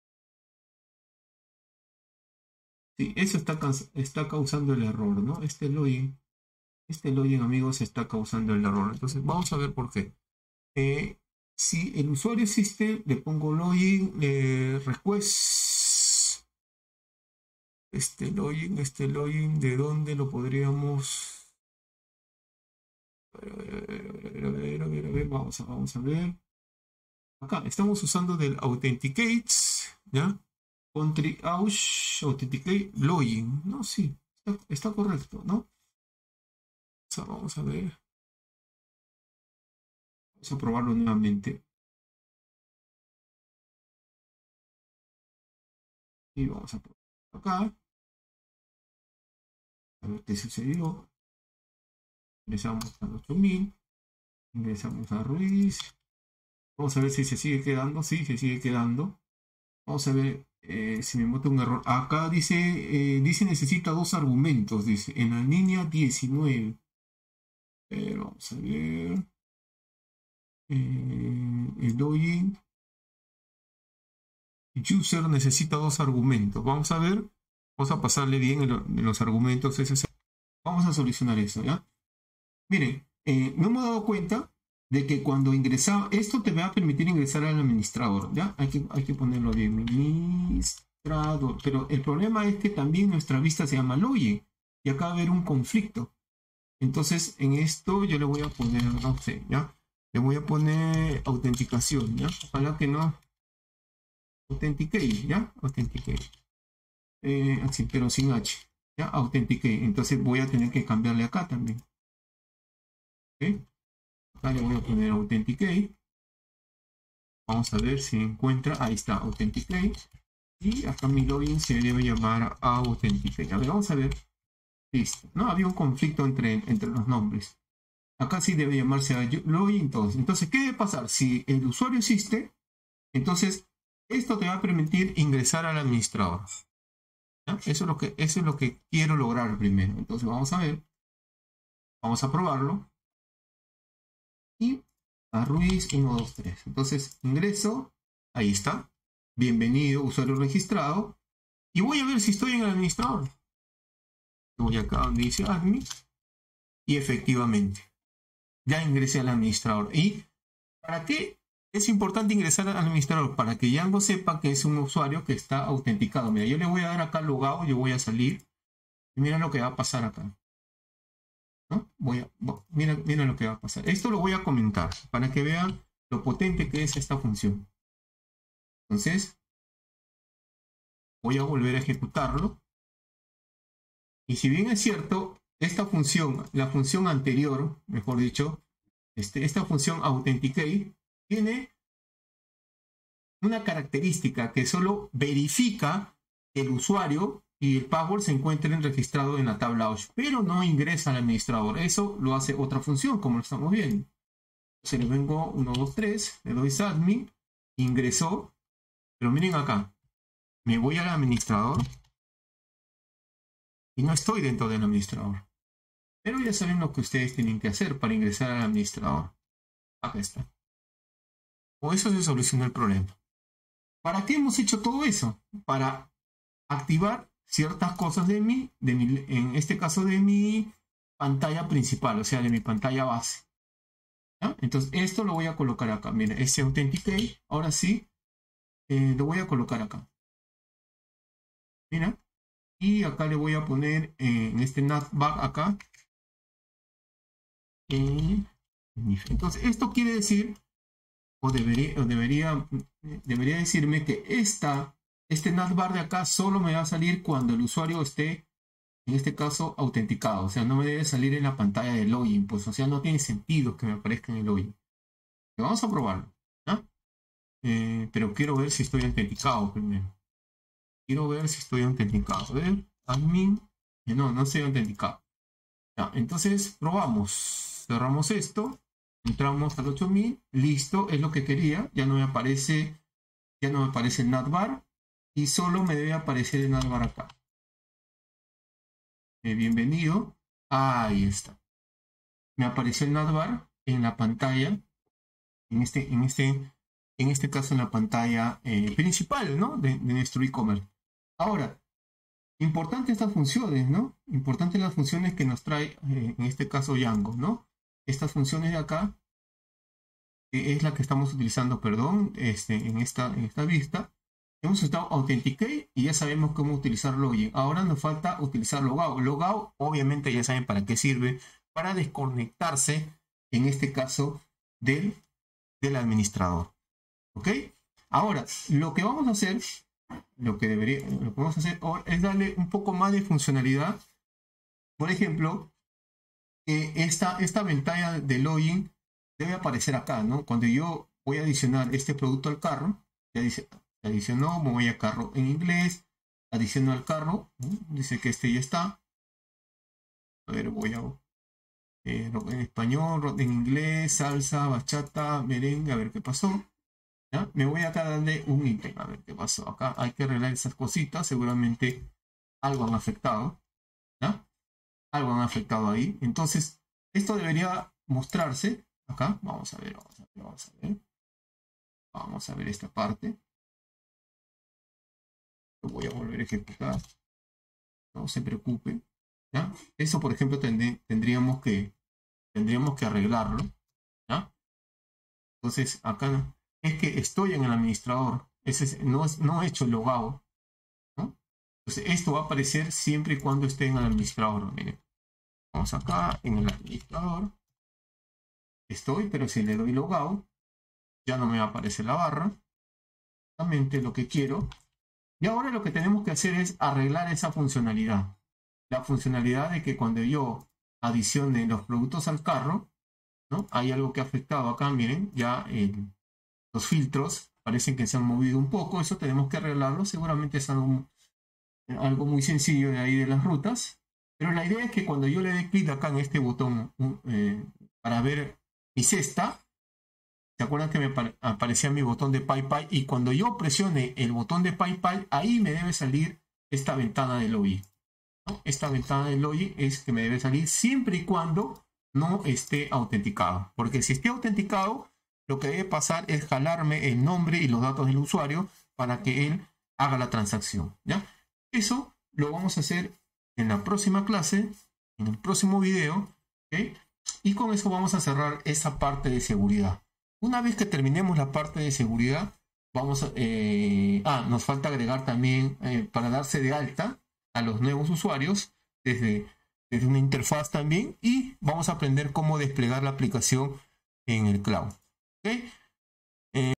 [SPEAKER 1] Sí, eso está, está causando el error, ¿no? Este login. Este login, amigos, está causando el error. Entonces, vamos a ver por qué. Eh, si el usuario existe, le pongo login, eh, request. Este login, este login, ¿de dónde lo podríamos? A ver, a ver, a ver, a ver, a ver, vamos a, vamos a ver. Acá estamos usando del Authenticates, ¿ya? Country Ouch, Authenticate Login. No, sí, está, está correcto, ¿no? O sea, vamos a ver. Vamos a probarlo nuevamente. Y vamos a probar acá. A ver qué sucedió. Ingresamos a ocho mil. Ingresamos a Ruiz. Vamos a ver si se sigue quedando. Sí, se sigue quedando. Vamos a ver eh, si me mete un error. Acá dice, eh, dice necesita dos argumentos. Dice en la línea diecinueve. Pero vamos a ver. Eh, el login. User necesita dos argumentos. Vamos a ver. Vamos a pasarle bien en, lo, en los argumentos. Ese, vamos a solucionar eso, ¿ya? Miren, eh, no me he dado cuenta de que cuando ingresaba, esto te va a permitir ingresar al administrador, ¿ya? Hay que, hay que ponerlo bien, administrador, pero el problema es que también nuestra vista se llama login, y acá va a haber un conflicto. Entonces, en esto yo le voy a poner, no sé, ¿ya? Le voy a poner autenticación, ¿ya? Ojalá que no. Authenticate, ¿ya? Authenticate. Eh, así, pero sin H, ¿ya? Authenticate. Entonces voy a tener que cambiarle acá también. ¿Ok? Acá le voy a poner Authenticate. Vamos a ver si encuentra. Ahí está, Authenticate. Y acá mi login se debe llamar Authenticate. A ver, vamos a ver. Listo. No, había un conflicto entre, entre los nombres. Acá sí debe llamarse login. Entonces, entonces, ¿qué debe pasar? Si el usuario existe, entonces esto te va a permitir ingresar al administrador. ¿Ya? Eso es lo que, eso es lo que quiero lograr primero. Entonces vamos a ver. Vamos a probarlo. Y a Ruiz uno, dos, tres. Entonces ingreso. Ahí está. Bienvenido, usuario registrado. Y voy a ver si estoy en el administrador. Voy acá donde dice admin. Y efectivamente, ya ingresé al administrador. ¿Y para qué es importante ingresar al administrador? Para que Django sepa que es un usuario que está autenticado. Mira, yo le voy a dar acá logado, yo voy a salir. Y mira lo que va a pasar acá. ¿No? Voy a, mira, mira lo que va a pasar. Esto lo voy a comentar para que vean lo potente que es esta función. Entonces, voy a volver a ejecutarlo. Y si bien es cierto, esta función, la función anterior, mejor dicho, este, esta función authenticate, tiene una característica que solo verifica que el usuario y el password se encuentren registrados en la tabla O S H, pero no ingresa al administrador. Eso lo hace otra función, como lo estamos viendo. Entonces le vengo uno, dos, tres, le doy admin, ingresó, pero miren acá, me voy al administrador y no estoy dentro del administrador. Pero ya saben lo que ustedes tienen que hacer para ingresar al administrador. Acá está. Con eso se soluciona el problema. ¿Para qué hemos hecho todo eso? Para activar ciertas cosas de mi, de mi, en este caso de mi pantalla principal, o sea, de mi pantalla base. ¿Ya? Entonces, esto lo voy a colocar acá. Mira, ese Authenticate, ahora sí, eh, lo voy a colocar acá. Mira, y acá le voy a poner eh, en este navbar acá. Eh, entonces, esto quiere decir, o debería, o debería, debería decirme que esta, este navbar de acá solo me va a salir cuando el usuario esté, en este caso, autenticado. O sea, no me debe salir en la pantalla de login. Pues, o sea, no tiene sentido que me aparezca en el login. Vamos a probarlo. ¿No? Eh, pero quiero ver si estoy autenticado primero. Quiero ver si estoy autenticado. A ver, admin. Eh, no, no estoy autenticado. Ya, entonces, probamos. Cerramos esto. Entramos al ocho mil. Listo, es lo que quería. Ya no me aparece, ya no me aparece el navbar. Y solo me debe aparecer el navbar acá. Eh, bienvenido. Ahí está. Me apareció el navbar en la pantalla. En este, en este, en este caso en la pantalla eh, principal, ¿no? De, de nuestro e-commerce. Ahora, importante estas funciones, ¿no? Importante las funciones que nos trae, eh, en este caso Django, ¿no? Estas funciones de acá, eh, es la que estamos utilizando, perdón, este, en, esta, en esta vista. Hemos estado Authenticate y ya sabemos cómo utilizar login. Ahora nos falta utilizar logout. Logout, obviamente ya saben para qué sirve, para desconectarse, en este caso, del, del administrador. ¿Ok? Ahora, lo que vamos a hacer, lo que debería, lo que vamos a hacer es darle un poco más de funcionalidad. Por ejemplo, eh, esta, esta ventana de login debe aparecer acá, ¿no? Cuando yo voy a adicionar este producto al carro, ya dice, adicionó, me voy a carro en inglés, adiciono al carro, ¿no? Dice que este ya está. A ver, voy a eh, en español, en inglés, salsa, bachata, merengue, a ver qué pasó. ¿Ya? Me voy acá a darle un ítem, a ver qué pasó. Acá hay que arreglar esas cositas, seguramente algo han afectado. ¿Ya? Algo han afectado ahí. Entonces, esto debería mostrarse acá. Vamos a ver, vamos a ver, vamos a ver. Vamos a ver esta parte. Lo voy a volver a ejecutar. No se preocupe. ¿Ya? Eso, por ejemplo, tend tendríamos que tendríamos que arreglarlo. ¿Ya? Entonces, acá es que estoy en el administrador. Ese es, no, es, no he hecho el logout, ¿no? Entonces, esto va a aparecer siempre y cuando esté en el administrador. Miren, vamos acá en el administrador. Estoy, pero si le doy logout, ya no me va a aparecer la barra. Exactamente lo que quiero. Y ahora lo que tenemos que hacer es arreglar esa funcionalidad. La funcionalidad de que cuando yo adicione los productos al carro, ¿no? Hay algo que ha afectado acá, miren, ya eh, los filtros parecen que se han movido un poco. Eso tenemos que arreglarlo. Seguramente es algo, algo muy sencillo de ahí de las rutas. Pero la idea es que cuando yo le dé clic acá en este botón eh, para ver mi cesta, ¿se acuerdan que me aparecía mi botón de PayPal? Y cuando yo presione el botón de PayPal, ahí me debe salir esta ventana de login, ¿no? Esta ventana de login es que me debe salir siempre y cuando no esté autenticado. Porque si esté autenticado, lo que debe pasar es jalarme el nombre y los datos del usuario para que él haga la transacción, ¿ya? Eso lo vamos a hacer en la próxima clase, en el próximo video, ¿okay? Y con eso vamos a cerrar esa parte de seguridad. Una vez que terminemos la parte de seguridad, vamos a... Eh, ah, nos falta agregar también eh, para darse de alta a los nuevos usuarios desde, desde una interfaz también, y vamos a aprender cómo desplegar la aplicación en el cloud. ¿Okay?